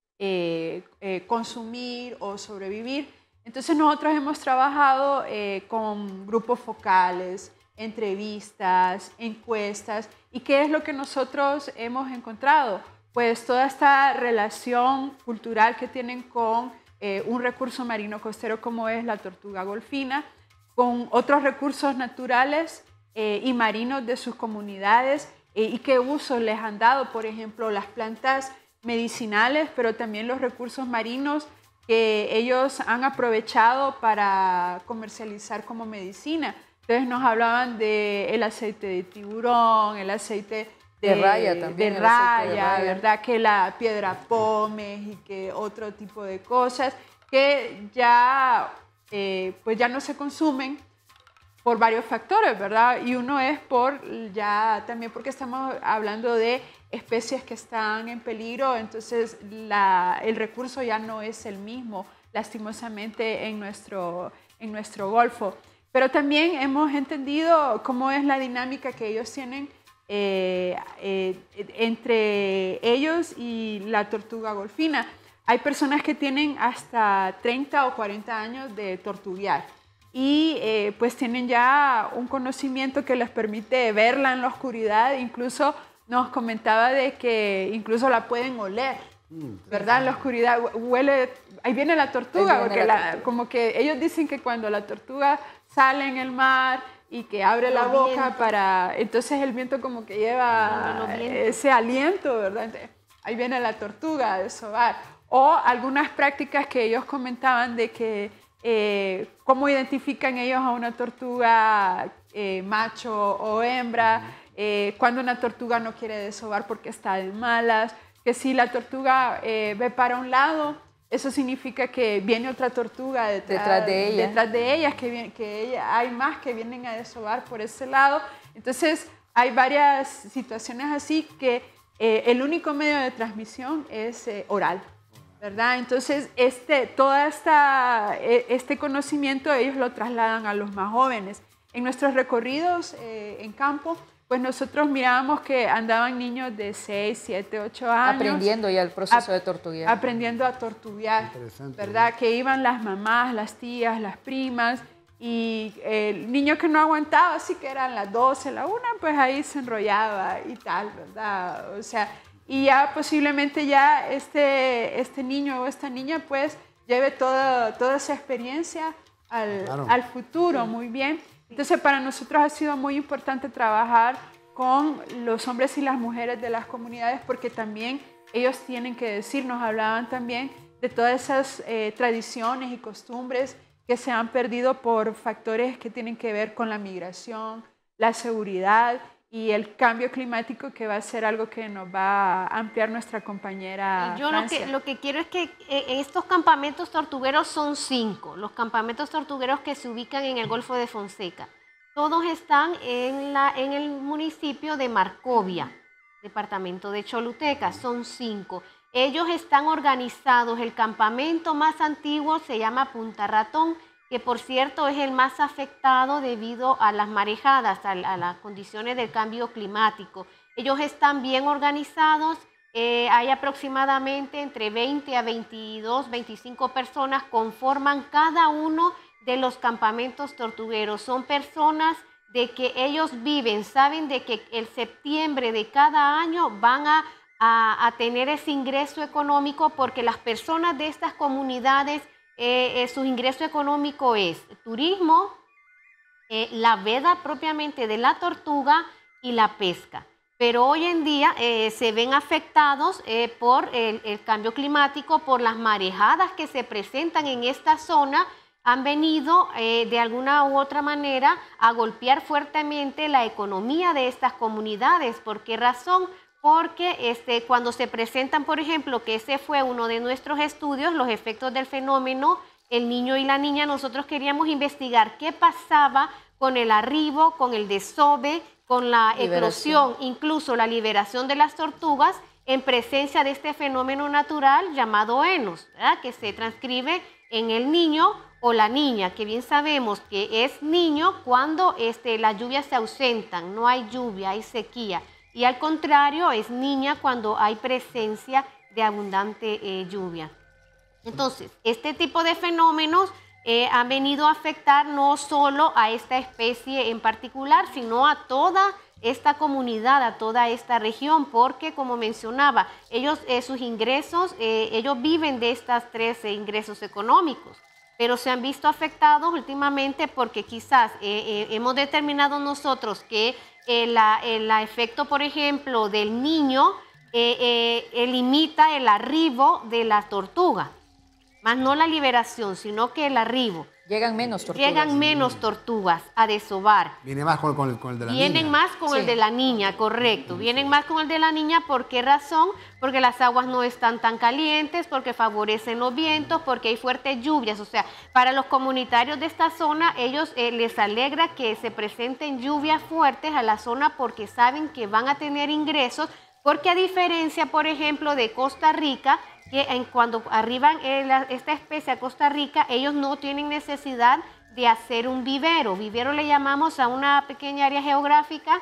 eh, eh, consumir o sobrevivir. Entonces nosotros hemos trabajado eh, con grupos focales, entrevistas, encuestas. ¿Y qué es lo que nosotros hemos encontrado? Pues toda esta relación cultural que tienen con eh, un recurso marino costero como es la tortuga golfina, con otros recursos naturales eh, y marinos de sus comunidades eh, y qué usos les han dado, por ejemplo, las plantas medicinales, pero también los recursos marinos que ellos han aprovechado para comercializar como medicina. Entonces nos hablaban del aceite de tiburón, el aceite de, de raya también, de el raya, aceite de raya, ¿verdad? Que la piedra pómez y que otro tipo de cosas que ya, eh, pues ya no se consumen por varios factores, ¿verdad? Y uno es por ya también porque estamos hablando de especies que están en peligro, entonces la, el recurso ya no es el mismo, lastimosamente, en nuestro, en nuestro golfo. Pero también hemos entendido cómo es la dinámica que ellos tienen eh, eh, entre ellos y la tortuga golfina. Hay personas que tienen hasta treinta o cuarenta años de tortuguear y eh, pues tienen ya un conocimiento que les permite verla en la oscuridad. Incluso nos comentaba de que incluso la pueden oler, ¿verdad? En la oscuridad huele, ahí viene la tortuga, viene porque la la, tortuga. como que ellos dicen que cuando la tortuga sale en el mar y que abre la boca viento. para, entonces el viento como que lleva Los vientos. ese aliento, ¿verdad? Entonces, ahí viene la tortuga a desovar. O algunas prácticas que ellos comentaban de que eh, cómo identifican ellos a una tortuga eh, macho o hembra, eh, cuando una tortuga no quiere desovar porque está de malas, que si la tortuga eh, ve para un lado, eso significa que viene otra tortuga detrás, detrás de ella. Detrás de ellas, que, viene, que ella, hay más que vienen a desovar por ese lado. Entonces, hay varias situaciones así que eh, el único medio de transmisión es eh, oral, ¿verdad? Entonces, este, toda esta, este conocimiento ellos lo trasladan a los más jóvenes. En nuestros recorridos eh, en campo, pues nosotros mirábamos que andaban niños de seis, siete, ocho años. Aprendiendo ya el proceso de tortuguear. Aprendiendo a tortuguear, ¿verdad? Que iban las mamás, las tías, las primas, y el niño que no aguantaba, así que eran las doce, la una, pues ahí se enrollaba y tal, ¿verdad? O sea, y ya posiblemente ya este, este niño o esta niña pues lleve toda, toda esa experiencia al, claro. al futuro, muy bien. Entonces para nosotros ha sido muy importante trabajar con los hombres y las mujeres de las comunidades porque también ellos tienen que decir, nos hablaban también de todas esas eh, tradiciones y costumbres que se han perdido por factores que tienen que ver con la migración, la seguridad y el cambio climático, que va a ser algo que nos va a ampliar nuestra compañera Yo lo que, lo que quiero es que eh, estos campamentos tortugueros son cinco, los campamentos tortugueros que se ubican en el Golfo de Fonseca. Todos están en, la, en el municipio de Marcovia, departamento de Choluteca, son cinco. Ellos están organizados, el campamento más antiguo se llama Punta Ratón, que por cierto es el más afectado debido a las marejadas, a, a las condiciones del cambio climático. Ellos están bien organizados, eh, hay aproximadamente entre veinte a veintidós, veinticinco personas conforman cada uno de los campamentos tortugueros. Son personas de que ellos viven, saben de que el septiembre de cada año van a A, a tener ese ingreso económico porque las personas de estas comunidades, eh, eh, su ingreso económico es turismo, eh, la veda propiamente de la tortuga y la pesca. Pero hoy en día eh, se ven afectados eh, por el, el cambio climático, por las marejadas que se presentan en esta zona, han venido eh, de alguna u otra manera a golpear fuertemente la economía de estas comunidades. ¿Por qué razón? Porque este, cuando se presentan, por ejemplo, que ese fue uno de nuestros estudios, los efectos del fenómeno, el niño y la niña, nosotros queríamos investigar qué pasaba con el arribo, con el desove, con la eclosión, incluso la liberación de las tortugas en presencia de este fenómeno natural llamado enos, ¿verdad? Que se transcribe en el niño o la niña, que bien sabemos que es niño cuando este, las lluvias se ausentan, no hay lluvia, hay sequía. Y al contrario, es niña cuando hay presencia de abundante eh, lluvia. Entonces, este tipo de fenómenos eh, han venido a afectar no solo a esta especie en particular, sino a toda esta comunidad, a toda esta región, porque como mencionaba, ellos, eh, sus ingresos, eh, ellos viven de estos tres eh, ingresos económicos, pero se han visto afectados últimamente porque quizás eh, eh, hemos determinado nosotros que El, el efecto, por ejemplo, del niño eh, eh, limita el arribo de la tortuga, más no la liberación, sino que el arribo. Llegan menos tortugas. Llegan menos tortugas a desovar. Viene más con, con, el, con el de la Vienen niña. Vienen más con sí. el de la niña, correcto. Sí. Vienen más con el de la niña, ¿por qué razón? Porque las aguas no están tan calientes, porque favorecen los vientos, porque hay fuertes lluvias. O sea, para los comunitarios de esta zona, ellos eh, les alegra que se presenten lluvias fuertes a la zona porque saben que van a tener ingresos, porque a diferencia, por ejemplo, de Costa Rica, que en cuando arriban eh, esta especie a Costa Rica, ellos no tienen necesidad de hacer un vivero. Vivero le llamamos a una pequeña área geográfica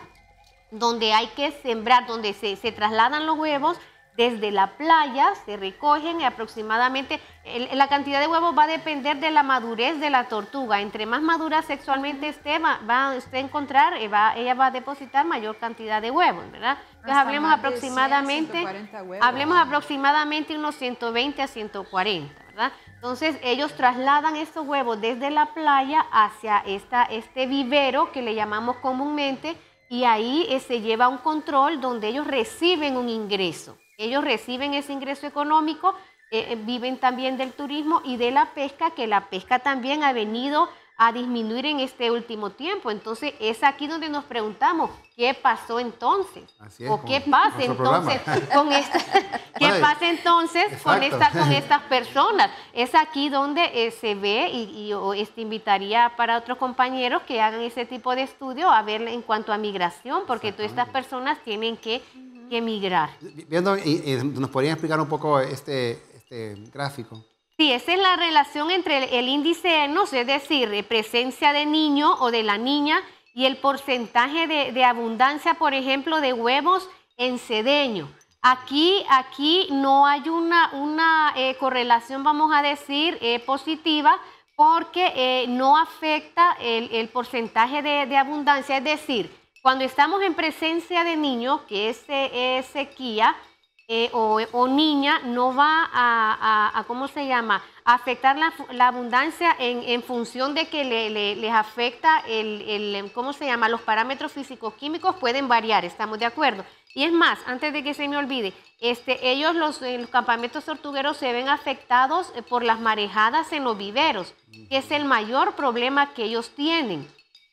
donde hay que sembrar, donde se, se trasladan los huevos desde la playa, se recogen y aproximadamente, el, la cantidad de huevos va a depender de la madurez de la tortuga. Entre más madura sexualmente esté, va, va usted a encontrar, va, ella va a depositar mayor cantidad de huevos, ¿verdad? Entonces hablemos aproximadamente, cien, hablemos aproximadamente unos ciento veinte a ciento cuarenta, ¿verdad? Entonces ellos trasladan estos huevos desde la playa hacia esta, este vivero que le llamamos comúnmente, y ahí eh, se lleva un control donde ellos reciben un ingreso. Ellos reciben ese ingreso económico, eh, viven también del turismo y de la pesca, que la pesca también ha venido a a disminuir en este último tiempo. Entonces es aquí donde nos preguntamos, ¿qué pasó entonces? Así es, ¿O qué pasa entonces con esta, qué Bueno, pasa entonces con, exacto. esta, con estas personas? Es aquí donde eh, se ve y, y yo, este, invitaría para otros compañeros que hagan ese tipo de estudio a ver en cuanto a migración, porque todas estas personas tienen que, que migrar. Viendo, y, y ¿nos podrían explicar un poco este, este gráfico? Sí, esa es la relación entre el, el índice ENOS, es decir, de presencia de niño o de la niña, y el porcentaje de, de abundancia, por ejemplo, de huevos en Cedeño. Aquí, aquí no hay una, una eh, correlación, vamos a decir, eh, positiva, porque eh, no afecta el, el porcentaje de, de abundancia. Es decir, cuando estamos en presencia de niños, que es eh, sequía, Eh, o, o niña, no va a, a, a ¿cómo se llama?, a afectar la, la abundancia en, en función de que le, le, les afecta el, el, ¿cómo se llama?, los parámetros físico-químicos pueden variar, ¿estamos de acuerdo? Y es más, antes de que se me olvide, este, ellos, los, los campamentos tortugueros, se ven afectados por las marejadas en los viveros, que es el mayor problema que ellos tienen,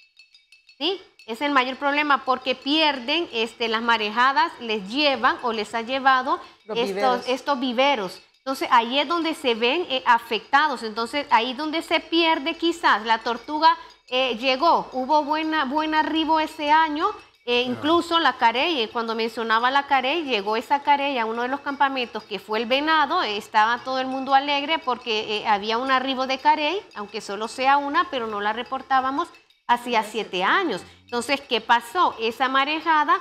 ¿sí? Es el mayor problema porque pierden este, las marejadas, les llevan o les ha llevado estos viveros. estos viveros. Entonces ahí es donde se ven eh, afectados. Entonces ahí donde se pierde quizás la tortuga eh, llegó, hubo buena, buen arribo ese año, eh, incluso la carey, cuando mencionaba la carey, llegó esa carey a uno de los campamentos que fue el venado, eh, estaba todo el mundo alegre porque eh, había un arribo de carey, aunque solo sea una, pero no la reportábamos hacía siete años. Entonces, ¿qué pasó? Esa marejada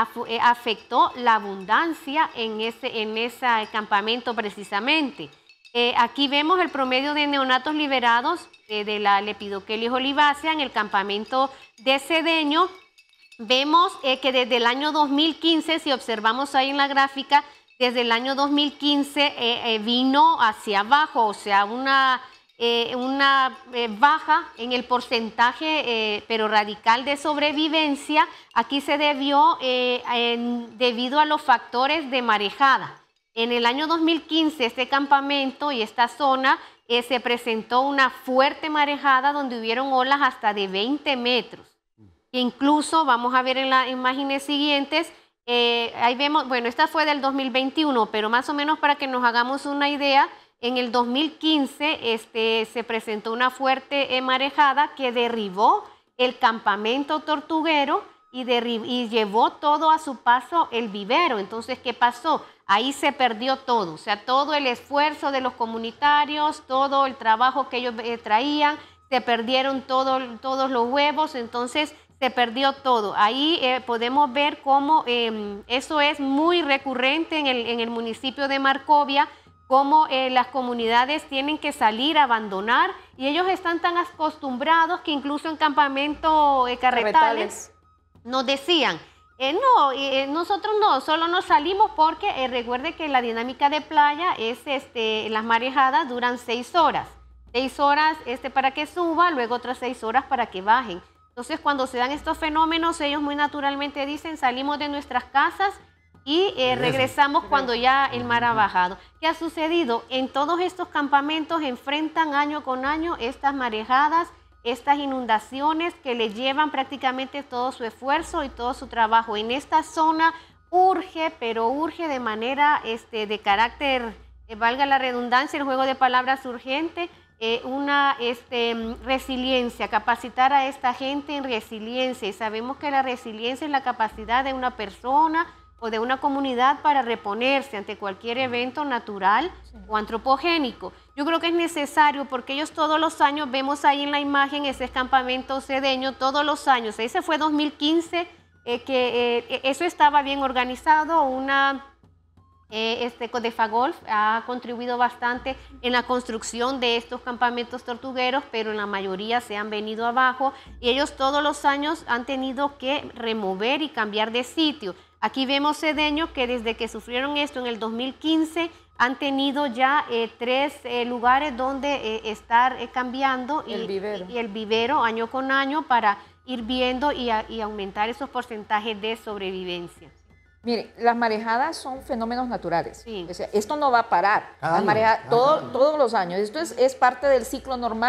afectó la abundancia en ese, en ese campamento precisamente. Eh, aquí vemos el promedio de neonatos liberados eh, de la Lepidochelis olivácea en el campamento de Cedeño. Vemos eh, que desde el año dos mil quince, si observamos ahí en la gráfica, desde el año dos mil quince eh, eh, vino hacia abajo, o sea, una... Eh, una eh, baja en el porcentaje, eh, pero radical, de sobrevivencia. Aquí se debió eh, en, debido a los factores de marejada. En el año dos mil quince este campamento y esta zona eh, se presentó una fuerte marejada donde hubieron olas hasta de veinte metros. E incluso, vamos a ver en las imágenes siguientes, eh, ahí vemos, bueno, esta fue del dos mil veintiuno, pero más o menos para que nos hagamos una idea, en el dos mil quince este, se presentó una fuerte eh, marejada que derribó el campamento tortuguero y, y llevó todo a su paso el vivero. Entonces, ¿qué pasó? Ahí se perdió todo, o sea, todo el esfuerzo de los comunitarios, todo el trabajo que ellos eh, traían, se perdieron todo, todos los huevos, entonces se perdió todo. Ahí eh, podemos ver cómo eh, eso es muy recurrente en el, en el municipio de Marcovia, cómo eh, las comunidades tienen que salir a abandonar y ellos están tan acostumbrados que incluso en campamento eh, carretales, carretales nos decían, eh, no, eh, nosotros no, solo nos salimos porque eh, recuerde que la dinámica de playa es, este, las marejadas duran seis horas, seis horas este, para que suba, luego otras seis horas para que bajen. Entonces cuando se dan estos fenómenos, ellos muy naturalmente dicen, salimos de nuestras casas y eh, regresamos cuando ya el mar ha bajado. ¿Qué ha sucedido? En todos estos campamentos enfrentan año con año estas marejadas, estas inundaciones que les llevan prácticamente todo su esfuerzo y todo su trabajo. En esta zona urge, pero urge de manera este, de carácter, eh, valga la redundancia, el juego de palabras urgente, eh, una este, resiliencia, capacitar a esta gente en resiliencia. Y sabemos que la resiliencia es la capacidad de una persona o de una comunidad para reponerse ante cualquier evento natural sí. o antropogénico. Yo creo que es necesario porque ellos todos los años, vemos ahí en la imagen ese campamento cedeño, todos los años, ese fue dos mil quince, eh, que eh, eso estaba bien organizado, una... Eh, este Codefagolf ha contribuido bastante en la construcción de estos campamentos tortugueros, pero en la mayoría se han venido abajo y ellos todos los años han tenido que remover y cambiar de sitio. Aquí vemos Cedeño que desde que sufrieron esto en el dos mil quince han tenido ya eh, tres eh, lugares donde eh, estar eh, cambiando y el, y, y el vivero año con año para ir viendo y, a, y aumentar esos porcentajes de sobrevivencia. Mire, las marejadas son fenómenos naturales. Sí. O sea, esto no va a parar. Cada Las marejadas, año, todo, cada todos los años. Esto es, es parte del ciclo normal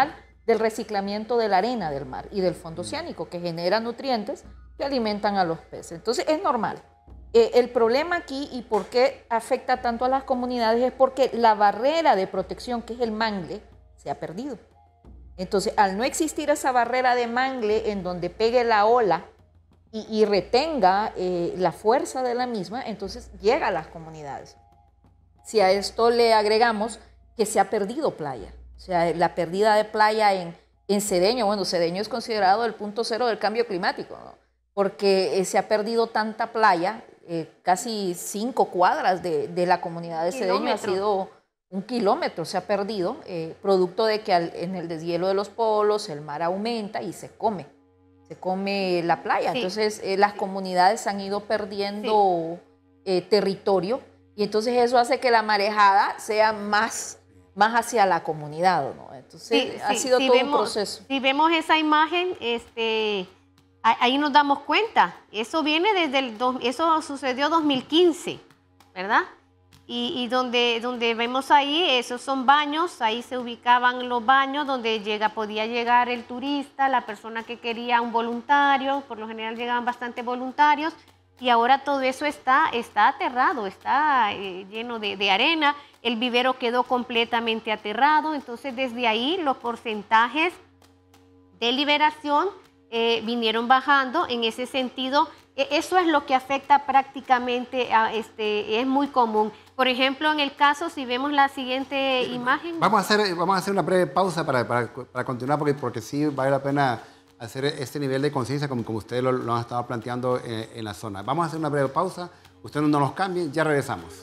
del reciclamiento de la arena del mar y del fondo oceánico, que genera nutrientes que alimentan a los peces. Entonces es normal. Eh, el problema aquí y por qué afecta tanto a las comunidades es porque la barrera de protección, que es el mangle, se ha perdido. Entonces, al no existir esa barrera de mangle en donde pegue la ola y, y retenga eh, la fuerza de la misma, entonces llega a las comunidades. Si a esto le agregamos que se ha perdido playa, o sea, la pérdida de playa en, en Cedeño, bueno, Cedeño es considerado el punto cero del cambio climático, ¿no? Porque eh, se ha perdido tanta playa, eh, casi cinco cuadras de, de la comunidad de Cedeño ha sido un kilómetro, se ha perdido, eh, producto de que al, en el deshielo de los polos el mar aumenta y se come, se come la playa. Sí. Entonces eh, las comunidades han ido perdiendo sí. eh, territorio y entonces eso hace que la marejada sea más, más hacia la comunidad, ¿no? Entonces sí, ha sí. sido si todo vemos, un proceso. Si vemos esa imagen, este... ahí nos damos cuenta, eso viene desde el, eso sucedió dos mil quince, ¿verdad? Y, y donde, donde vemos ahí, esos son baños, ahí se ubicaban los baños donde llega, podía llegar el turista, la persona que quería un voluntario, por lo general llegaban bastantes voluntarios, y ahora todo eso está, está aterrado, está eh, lleno de, de arena, el vivero quedó completamente aterrado, entonces desde ahí los porcentajes de liberación Eh, vinieron bajando en ese sentido. Eh, eso es lo que afecta prácticamente, a este, es muy común. Por ejemplo, en el caso, si vemos la siguiente imagen. Vamos a hacer, vamos a hacer una breve pausa para, para, para continuar, porque, porque sí vale la pena hacer este nivel de conciencia como, como ustedes lo, lo han estado planteando en, en la zona. Vamos a hacer una breve pausa, ustedes no nos cambien, ya regresamos.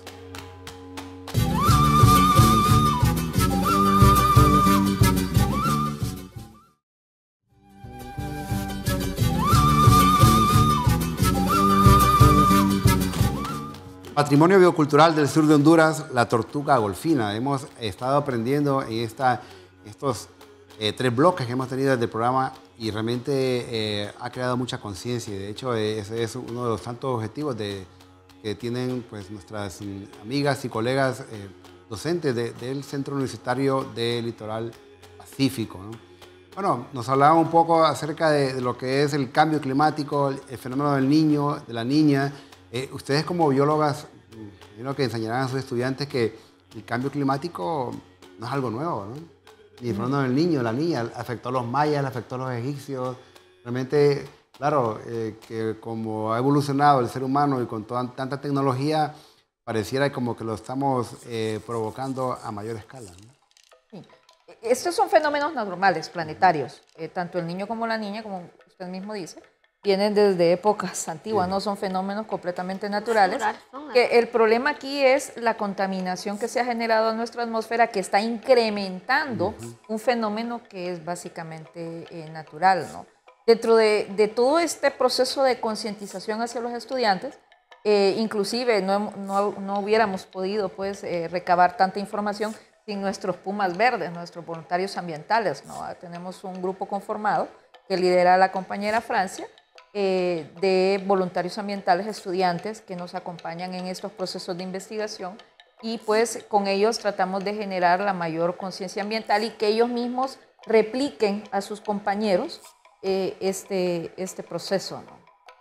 Patrimonio biocultural del sur de Honduras, la tortuga golfina. Hemos estado aprendiendo en esta, estos eh, tres bloques que hemos tenido desde el programa y realmente eh, ha creado mucha conciencia. De hecho, eh, ese es uno de los tantos objetivos de, que tienen pues, nuestras amigas y colegas eh, docentes de, del Centro Universitario del Litoral Pacífico, ¿no? Bueno, nos hablaba un poco acerca de, de lo que es el cambio climático, el, el fenómeno del niño, de la niña. Eh, ustedes como biólogas, creo que enseñarán a sus estudiantes que el cambio climático no es algo nuevo, ¿no? Ni el fenómeno del niño, la niña, afectó a los mayas, afectó a los egipcios. Realmente, claro, eh, que como ha evolucionado el ser humano y con toda, tanta tecnología, pareciera como que lo estamos eh, provocando a mayor escala, ¿no? Sí. Estos son fenómenos normales, planetarios. Eh, tanto el niño como la niña, como usted mismo dice, vienen desde épocas antiguas, sí. No son fenómenos completamente naturales. Que el problema aquí es la contaminación que se ha generado en nuestra atmósfera, que está incrementando uh-huh. un fenómeno que es básicamente eh, natural, ¿no? Dentro de, de todo este proceso de concientización hacia los estudiantes, eh, inclusive no, no, no hubiéramos podido pues, eh, recabar tanta información sin nuestros Pumas Verdes, nuestros voluntarios ambientales, ¿no? Tenemos un grupo conformado que lidera la compañera Francia, Eh, de voluntarios ambientales, estudiantes que nos acompañan en estos procesos de investigación y pues con ellos tratamos de generar la mayor conciencia ambiental y que ellos mismos repliquen a sus compañeros eh, este, este proceso, ¿no?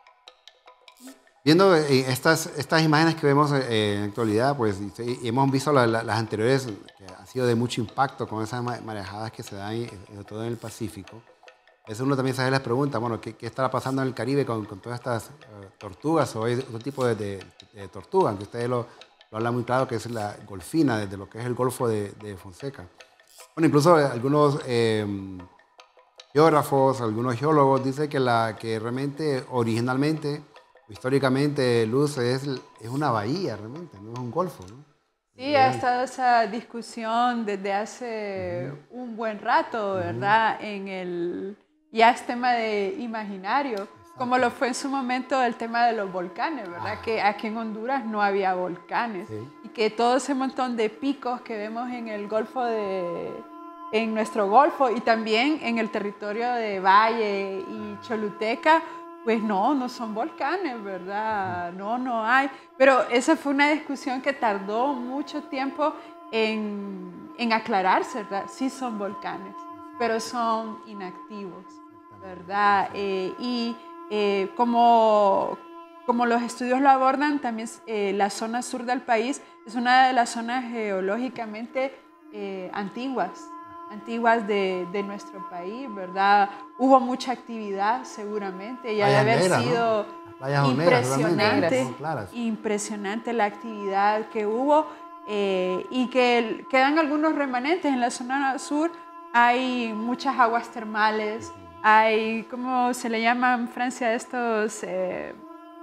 Viendo eh, estas, estas imágenes que vemos eh, en la actualidad, pues y hemos visto la, la, las anteriores que han sido de mucho impacto con esas marejadas que se dan, sobre todo en el Pacífico. Eso uno también se hace las preguntas, bueno, ¿qué, qué estará pasando en el Caribe con, con todas estas uh, tortugas o otro tipo de, de, de tortuga? Aunque ustedes lo, lo hablan muy claro, que es la golfina, desde lo que es el Golfo de, de Fonseca. Bueno, incluso algunos eh, geógrafos, algunos geólogos dicen que, la, que realmente, originalmente, históricamente, Luz es, es una bahía realmente, no es un golfo, ¿no? Sí, ha estado esa discusión desde hace uh-huh. un buen rato, ¿verdad? Uh-huh. En el... Ya es tema de imaginario, exacto. Como lo fue en su momento el tema de los volcanes, ¿verdad? Ah. Que aquí en Honduras no había volcanes. Sí. Y que todo ese montón de picos que vemos en el Golfo de... en nuestro Golfo y también en el territorio de Valle y Choluteca, pues no, no son volcanes, ¿verdad? No, no hay. Pero esa fue una discusión que tardó mucho tiempo en, en aclararse, ¿verdad? Sí son volcanes. pero son inactivos, ¿verdad? Eh, y eh, como, como los estudios lo abordan, también eh, la zona sur del país es una de las zonas geológicamente eh, antiguas, antiguas de, de nuestro país, ¿verdad? Hubo mucha actividad seguramente, y ha de haber negras, sido ¿no? impresionante, negras, impresionante la actividad que hubo, eh, y que quedan algunos remanentes en la zona sur. Hay muchas aguas termales, hay, ¿cómo se le llama en Francia estos? Eh,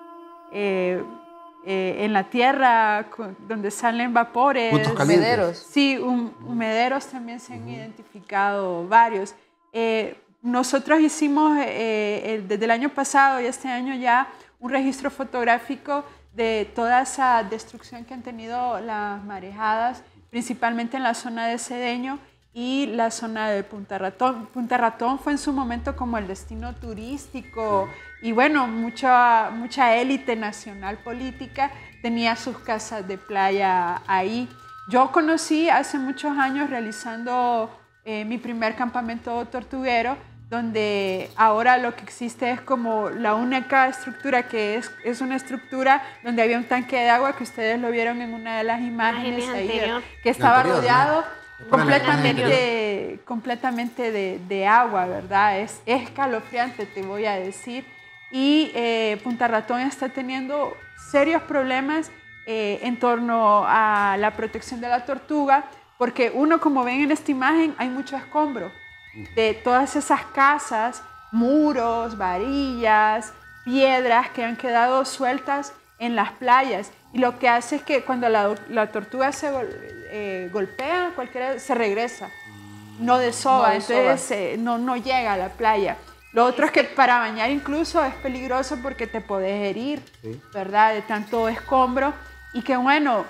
eh, Eh, en la tierra donde salen vapores. Puntos calientes. Humederos. Sí, hum, humederos también se han uh-huh. identificado varios. Eh, nosotros hicimos eh, el, desde el año pasado y este año ya un registro fotográfico de toda esa destrucción que han tenido las marejadas, principalmente en la zona de Cedeño y la zona de Punta Ratón. Punta Ratón fue en su momento como el destino turístico, y bueno, mucha, mucha élite nacional política tenía sus casas de playa ahí. Yo conocí hace muchos años realizando eh, mi primer campamento tortuguero, donde ahora lo que existe es como la única estructura que es, es una estructura donde había un tanque de agua, que ustedes lo vieron en una de las imágenes ahí, que estaba anterior, rodeado ¿no? completamente, completamente de, de agua, ¿verdad? Es, es escalofriante, te voy a decir. Y eh, Punta Ratón está teniendo serios problemas eh, en torno a la protección de la tortuga, porque uno, como ven en esta imagen, hay mucho escombro de todas esas casas, muros, varillas, piedras que han quedado sueltas en las playas. Y lo que hace es que cuando la, la tortuga se gol, eh, golpea, cualquiera se regresa, no desova, no entonces eh, no, no llega a la playa. Lo otro es que para bañar incluso es peligroso porque te puedes herir, sí. ¿verdad? De tanto escombro. Y que bueno,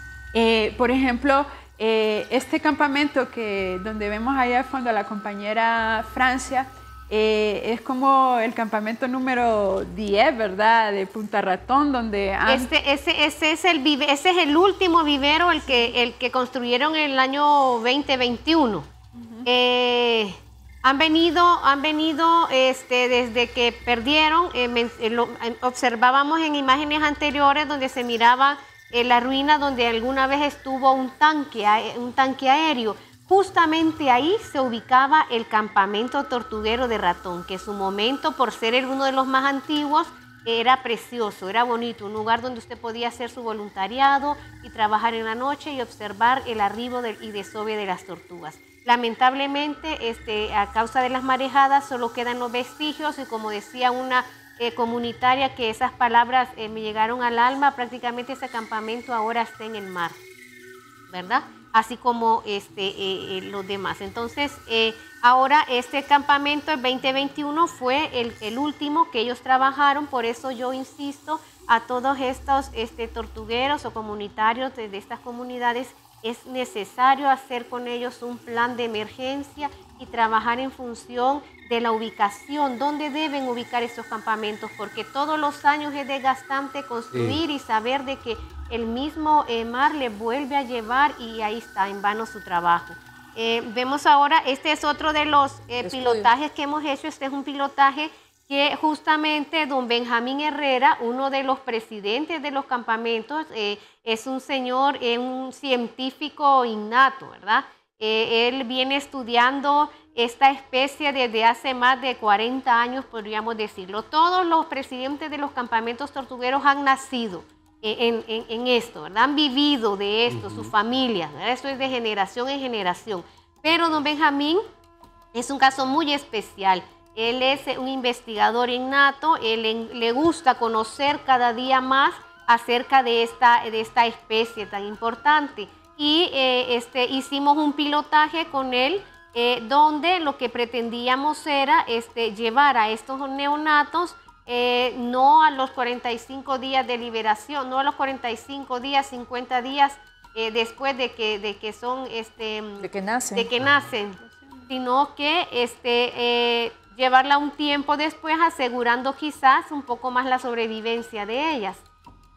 eh, por ejemplo, eh, este campamento que donde vemos ahí al fondo a la compañera Francia, eh, es como el campamento número diez, ¿verdad? De Punta Ratón, donde han... Este, ese, ese, es el vive, ese es el último vivero, el que, el que construyeron en el año veinte veintiuno. Uh-huh. eh, Han venido, han venido este, desde que perdieron, eh, men, eh, lo, eh, observábamos en imágenes anteriores donde se miraba eh, la ruina donde alguna vez estuvo un tanque, un tanque aéreo. Justamente ahí se ubicaba el campamento tortuguero de Ratón, que en su momento, por ser uno de los más antiguos, era precioso, era bonito, un lugar donde usted podía hacer su voluntariado y trabajar en la noche y observar el arribo de, y desove de las tortugas. Lamentablemente, este, a causa de las marejadas, solo quedan los vestigios y, como decía una eh, comunitaria, que esas palabras eh, me llegaron al alma, prácticamente ese campamento ahora está en el mar, ¿verdad? Así como este, eh, eh, los demás. Entonces, eh, ahora este campamento, el veinte veintiuno, fue el, el último que ellos trabajaron, por eso yo insisto a todos estos este, tortugueros o comunitarios de, de estas comunidades, es necesario hacer con ellos un plan de emergencia y trabajar en función de la ubicación, dónde deben ubicar esos campamentos, porque todos los años es desgastante construir sí. y saber de que el mismo eh, mar le vuelve a llevar y ahí está, en vano su trabajo. Eh, vemos ahora, este es otro de los eh, pilotajes que hemos hecho, este es un pilotaje que justamente don Benjamín Herrera, uno de los presidentes de los campamentos, eh, es un señor, eh, un científico innato, ¿verdad? Eh, él viene estudiando esta especie desde hace más de cuarenta años, podríamos decirlo. Todos los presidentes de los campamentos tortugueros han nacido en, en, en esto, ¿verdad? Han vivido de esto, uh-huh. sus familias, ¿verdad? Esto es de generación en generación. Pero don Benjamín es un caso muy especial. Él es un investigador innato, él en, le gusta conocer cada día más acerca de esta, de esta especie tan importante. Y eh, este, hicimos un pilotaje con él eh, donde lo que pretendíamos era este, llevar a estos neonatos eh, no a los cuarenta y cinco días de liberación, no a los cuarenta y cinco días, cincuenta días eh, después de que, de que son... Este, de que nacen. De que nacen, sino que... Este, eh, llevarla un tiempo después, asegurando quizás un poco más la sobrevivencia de ellas.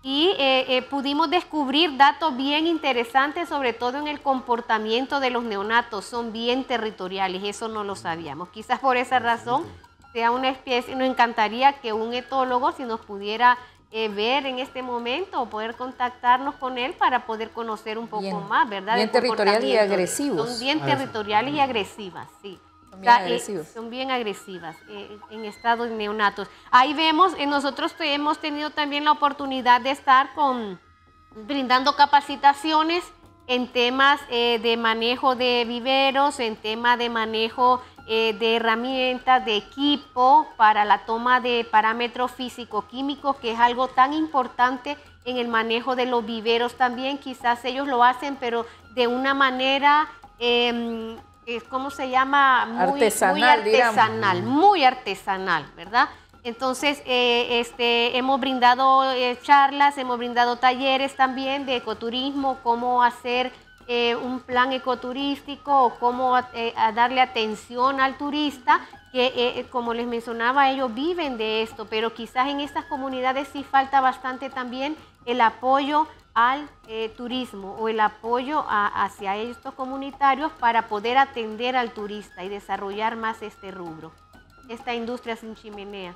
y eh, eh, pudimos descubrir datos bien interesantes, sobre todo en el comportamiento de los neonatos. Son bien territoriales, eso no lo sabíamos. Quizás por esa razón sea una especie, nos encantaría que un etólogo, si nos pudiera eh, ver en este momento o poder contactarnos con él para poder conocer un poco bien, más, ¿verdad? Bien territoriales y agresivos. Son bien territoriales y agresivas, sí. Son bien O sea, agresivos. eh, son bien agresivas eh, en estado de neonatos. Ahí vemos, eh, nosotros hemos tenido también la oportunidad de estar con, brindando capacitaciones en temas eh, de manejo de viveros, en tema de manejo eh, de herramientas, de equipo para la toma de parámetros físico-químicos, que es algo tan importante en el manejo de los viveros también. Quizás ellos lo hacen, pero de una manera... Eh, ¿cómo se llama? Muy artesanal, muy artesanal, digamos. muy artesanal, ¿verdad? Entonces, eh, este, hemos brindado eh, charlas, hemos brindado talleres también de ecoturismo, cómo hacer eh, un plan ecoturístico o cómo eh, a darle atención al turista, que eh, como les mencionaba, ellos viven de esto, pero quizás en estas comunidades sí falta bastante también el apoyo al eh, turismo o el apoyo a, hacia estos comunitarios para poder atender al turista y desarrollar más este rubro, esta industria sin chimenea.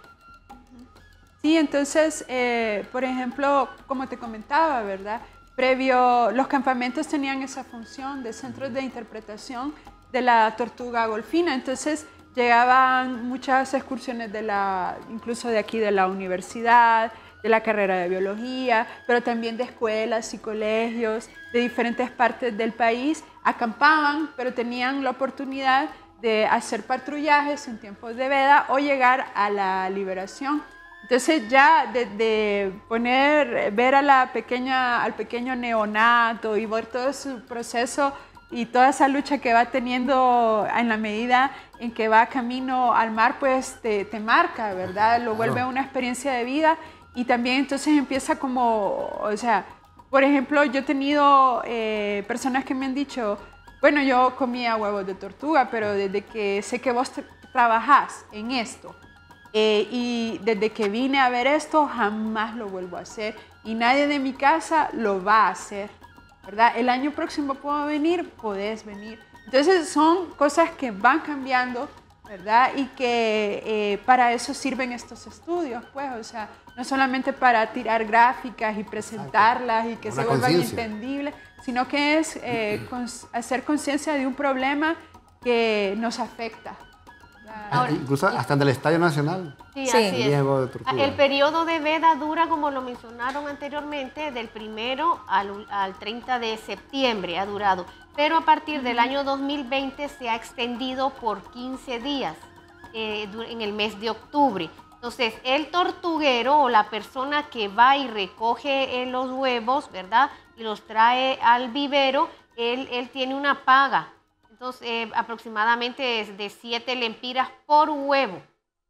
Sí, entonces, eh, por ejemplo, como te comentaba, ¿verdad? Previo, los campamentos tenían esa función de centros de interpretación de la tortuga golfina, entonces llegaban muchas excursiones de la, incluso de aquí de la universidad, de la carrera de biología, pero también de escuelas y colegios de diferentes partes del país, acampaban, pero tenían la oportunidad de hacer patrullajes en tiempos de veda o llegar a la liberación. Entonces ya de, de poner, ver a la pequeña, al pequeño neonato y ver todo su proceso y toda esa lucha que va teniendo en la medida en que va camino al mar, pues te, te marca, ¿verdad? Lo vuelve una experiencia de vida. Y también entonces empieza como, o sea, por ejemplo, yo he tenido eh, personas que me han dicho, bueno, yo comía huevos de tortuga, pero desde que sé que vos tra trabajás en esto eh, y desde que vine a ver esto, jamás lo vuelvo a hacer y nadie de mi casa lo va a hacer, ¿verdad? El año próximo puedo venir, podés venir. Entonces son cosas que van cambiando, ¿verdad? Y que eh, para eso sirven estos estudios, pues, o sea, no solamente para tirar gráficas y presentarlas y que Una se vuelvan conciencia. entendibles, sino que es eh, cons hacer conciencia de un problema que nos afecta. Ahora, Incluso hasta en el Estadio Nacional. Sí, Sí. así es. Diego de Tortuga. El periodo de veda dura, como lo mencionaron anteriormente, del primero al, al treinta de septiembre ha durado, pero a partir del año dos mil veinte se ha extendido por quince días eh, en el mes de octubre. Entonces, el tortuguero o la persona que va y recoge eh, los huevos, ¿verdad? Y los trae al vivero, él, él tiene una paga. Entonces, eh, aproximadamente es de siete lempiras por huevo.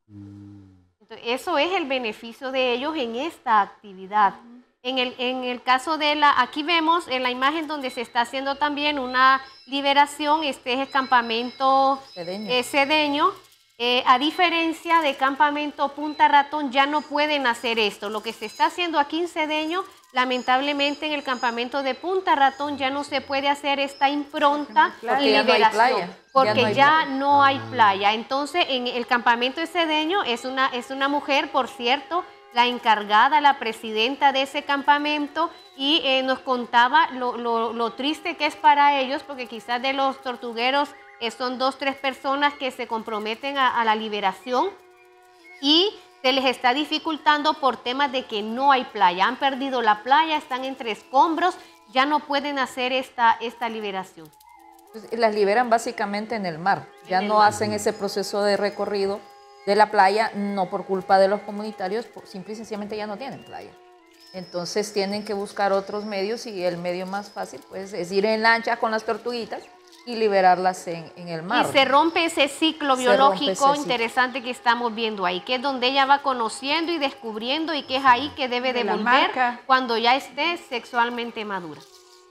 Entonces, eso es el beneficio de ellos en esta actividad. En el, en el caso de la, aquí vemos en la imagen donde se está haciendo también una liberación, este es el campamento Cedeño. eh, Cedeño. Eh, a diferencia de campamento Punta Ratón, ya no pueden hacer esto. Lo que se está haciendo aquí en Cedeño, lamentablemente en el campamento de Punta Ratón ya no se puede hacer esta impronta Porque y ya no hay liberación. playa. Porque Ya ya no no hay hay, playa. playa. Entonces, en el campamento de Cedeño es una, es una mujer, por cierto, la encargada, la presidenta de ese campamento, y eh, nos contaba lo, lo, lo triste que es para ellos, porque quizás de los tortugueros eh, son dos, tres personas que se comprometen a, a la liberación y se les está dificultando por temas de que no hay playa. Han perdido la playa, están entre escombros, ya no pueden hacer esta, esta liberación. Pues, las liberan básicamente en el mar, ya En el no mar. hacen ese proceso de recorrido de la playa, no por culpa de los comunitarios, por, simple y sencillamente ya no tienen playa. Entonces tienen que buscar otros medios y el medio más fácil pues, es ir en lancha con las tortuguitas y liberarlas en, en el mar. Y se rompe ese ciclo Se biológico rompe ese ciclo. interesante que estamos viendo ahí, que es donde ella va conociendo y descubriendo y que es ahí que debe De de la volver marca. cuando ya esté sexualmente madura.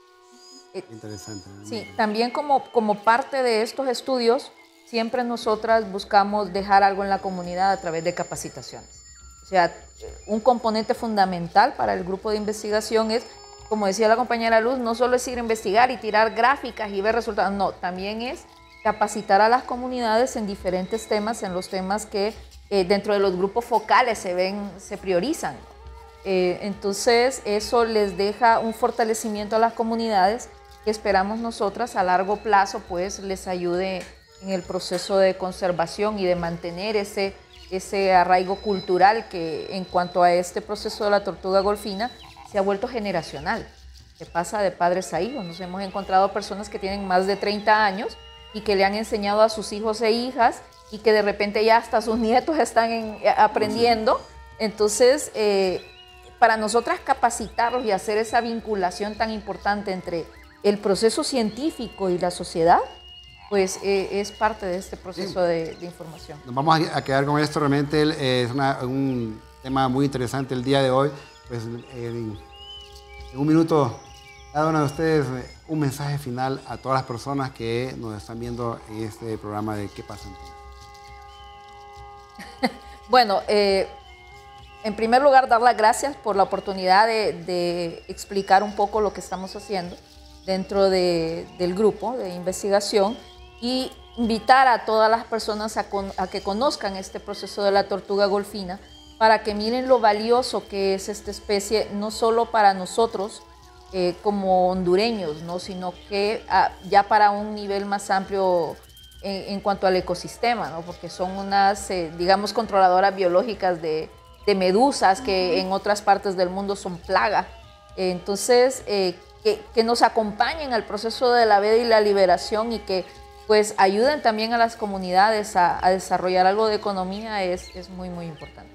Interesante. ¿no? Sí, también como, como parte de estos estudios, siempre nosotras buscamos dejar algo en la comunidad a través de capacitaciones. O sea, un componente fundamental para el grupo de investigación es, como decía la compañera Luz, no solo es ir a investigar y tirar gráficas y ver resultados, no, también es capacitar a las comunidades en diferentes temas, en los temas que eh, dentro de los grupos focales se ven, se priorizan. Eh, entonces, eso les deja un fortalecimiento a las comunidades que esperamos nosotras a largo plazo, pues les ayude en el proceso de conservación y de mantener ese, ese arraigo cultural que en cuanto a este proceso de la tortuga golfina se ha vuelto generacional, que pasa de padres a hijos. Nos hemos encontrado personas que tienen más de treinta años y que le han enseñado a sus hijos e hijas y que de repente ya hasta sus nietos están en, aprendiendo. Entonces, eh, para nosotras capacitarlos y hacer esa vinculación tan importante entre el proceso científico y la sociedad, pues eh, es parte de este proceso sí. de, de información. Nos vamos a, a quedar con esto, realmente eh, es una, un tema muy interesante el día de hoy. Pues eh, en, en un minuto, cada uno de ustedes eh, un mensaje final a todas las personas que nos están viendo en este programa de ¿Qué pasa entonces? Bueno, eh, en primer lugar, dar las gracias por la oportunidad de, de explicar un poco lo que estamos haciendo dentro de, del grupo de investigación y invitar a todas las personas a, con, a que conozcan este proceso de la tortuga golfina para que miren lo valioso que es esta especie, no solo para nosotros eh, como hondureños, ¿no? sino que ah, ya para un nivel más amplio en, en cuanto al ecosistema, ¿no? porque son unas, eh, digamos, controladoras biológicas de, de medusas que en otras partes del mundo son plaga. Eh, entonces, eh, que, que nos acompañen al proceso de la vida y la liberación y que pues ayuden también a las comunidades a, a desarrollar algo de economía es, es muy, muy importante.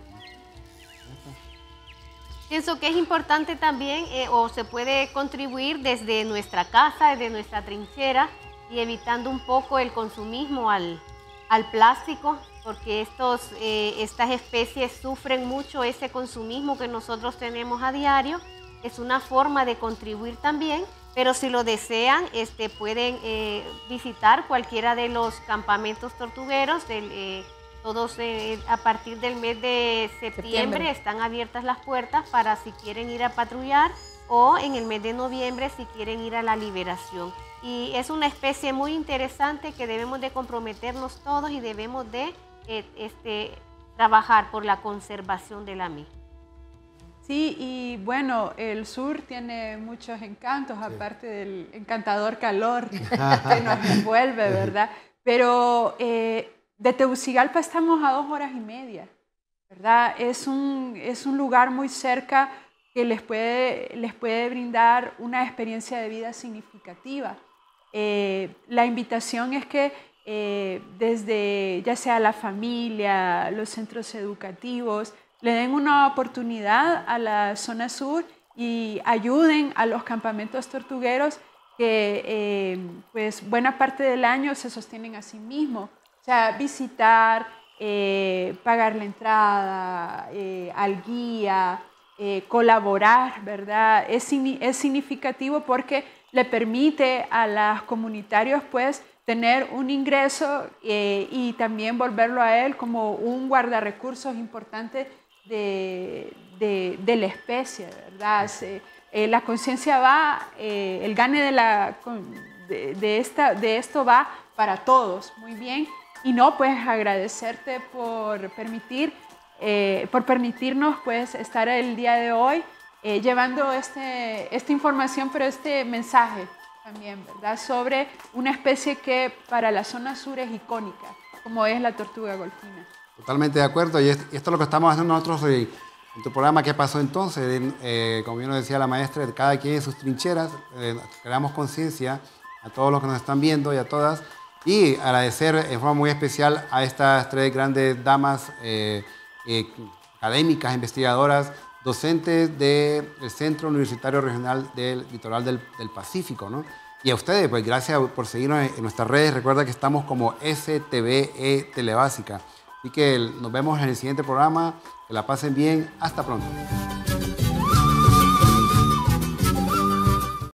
Pienso que es importante también, eh, o se puede contribuir desde nuestra casa, desde nuestra trinchera, y evitando un poco el consumismo al, al plástico, porque estos, eh, estas especies sufren mucho ese consumismo que nosotros tenemos a diario. Es una forma de contribuir también, pero si lo desean, este, pueden eh, visitar cualquiera de los campamentos tortugueros. Del, eh, todos eh, a partir del mes de septiembre, septiembre están abiertas las puertas para si quieren ir a patrullar, o en el mes de noviembre si quieren ir a la liberación. Y es una especie muy interesante que debemos de comprometernos todos y debemos de eh, este, trabajar por la conservación de la misma. Sí, y bueno, el sur tiene muchos encantos, sí. aparte del encantador calor que nos envuelve, ¿verdad? Pero eh, de Tegucigalpa estamos a dos horas y media, ¿verdad? Es un, es un lugar muy cerca que les puede, les puede brindar una experiencia de vida significativa. Eh, la invitación es que eh, desde ya sea la familia, los centros educativos, le den una oportunidad a la zona sur y ayuden a los campamentos tortugueros que eh, pues buena parte del año se sostienen a sí mismos. O sea, visitar, eh, pagar la entrada, eh, al guía, eh, colaborar, ¿verdad? Es, es significativo porque le permite a los comunitarios pues tener un ingreso eh, y también volverlo a él como un guardarrecursos importante de, de, de la especie, ¿verdad? Se, eh, la conciencia va, eh, el gane de, la, de, de, esta, de esto va para todos, muy bien. Y no, pues agradecerte por, permitir, eh, por permitirnos pues estar el día de hoy eh, llevando este, esta información, pero este mensaje también, ¿verdad? Sobre una especie que para la zona sur es icónica, como es la tortuga golfina. Totalmente de acuerdo, y esto es lo que estamos haciendo nosotros hoy en tu programa ¿Qué pasó entonces? Eh, como bien nos decía la maestra, cada quien en sus trincheras, eh, creamos conciencia a todos los que nos están viendo y a todas, y agradecer en forma muy especial a estas tres grandes damas eh, eh, académicas, investigadoras, docentes del Centro Universitario Regional del Litoral del, del Pacífico, ¿no? Y a ustedes, pues gracias por seguirnos en, en nuestras redes. Recuerda que estamos como S T V E Telebásica. Así que nos vemos en el siguiente programa. Que la pasen bien. Hasta pronto.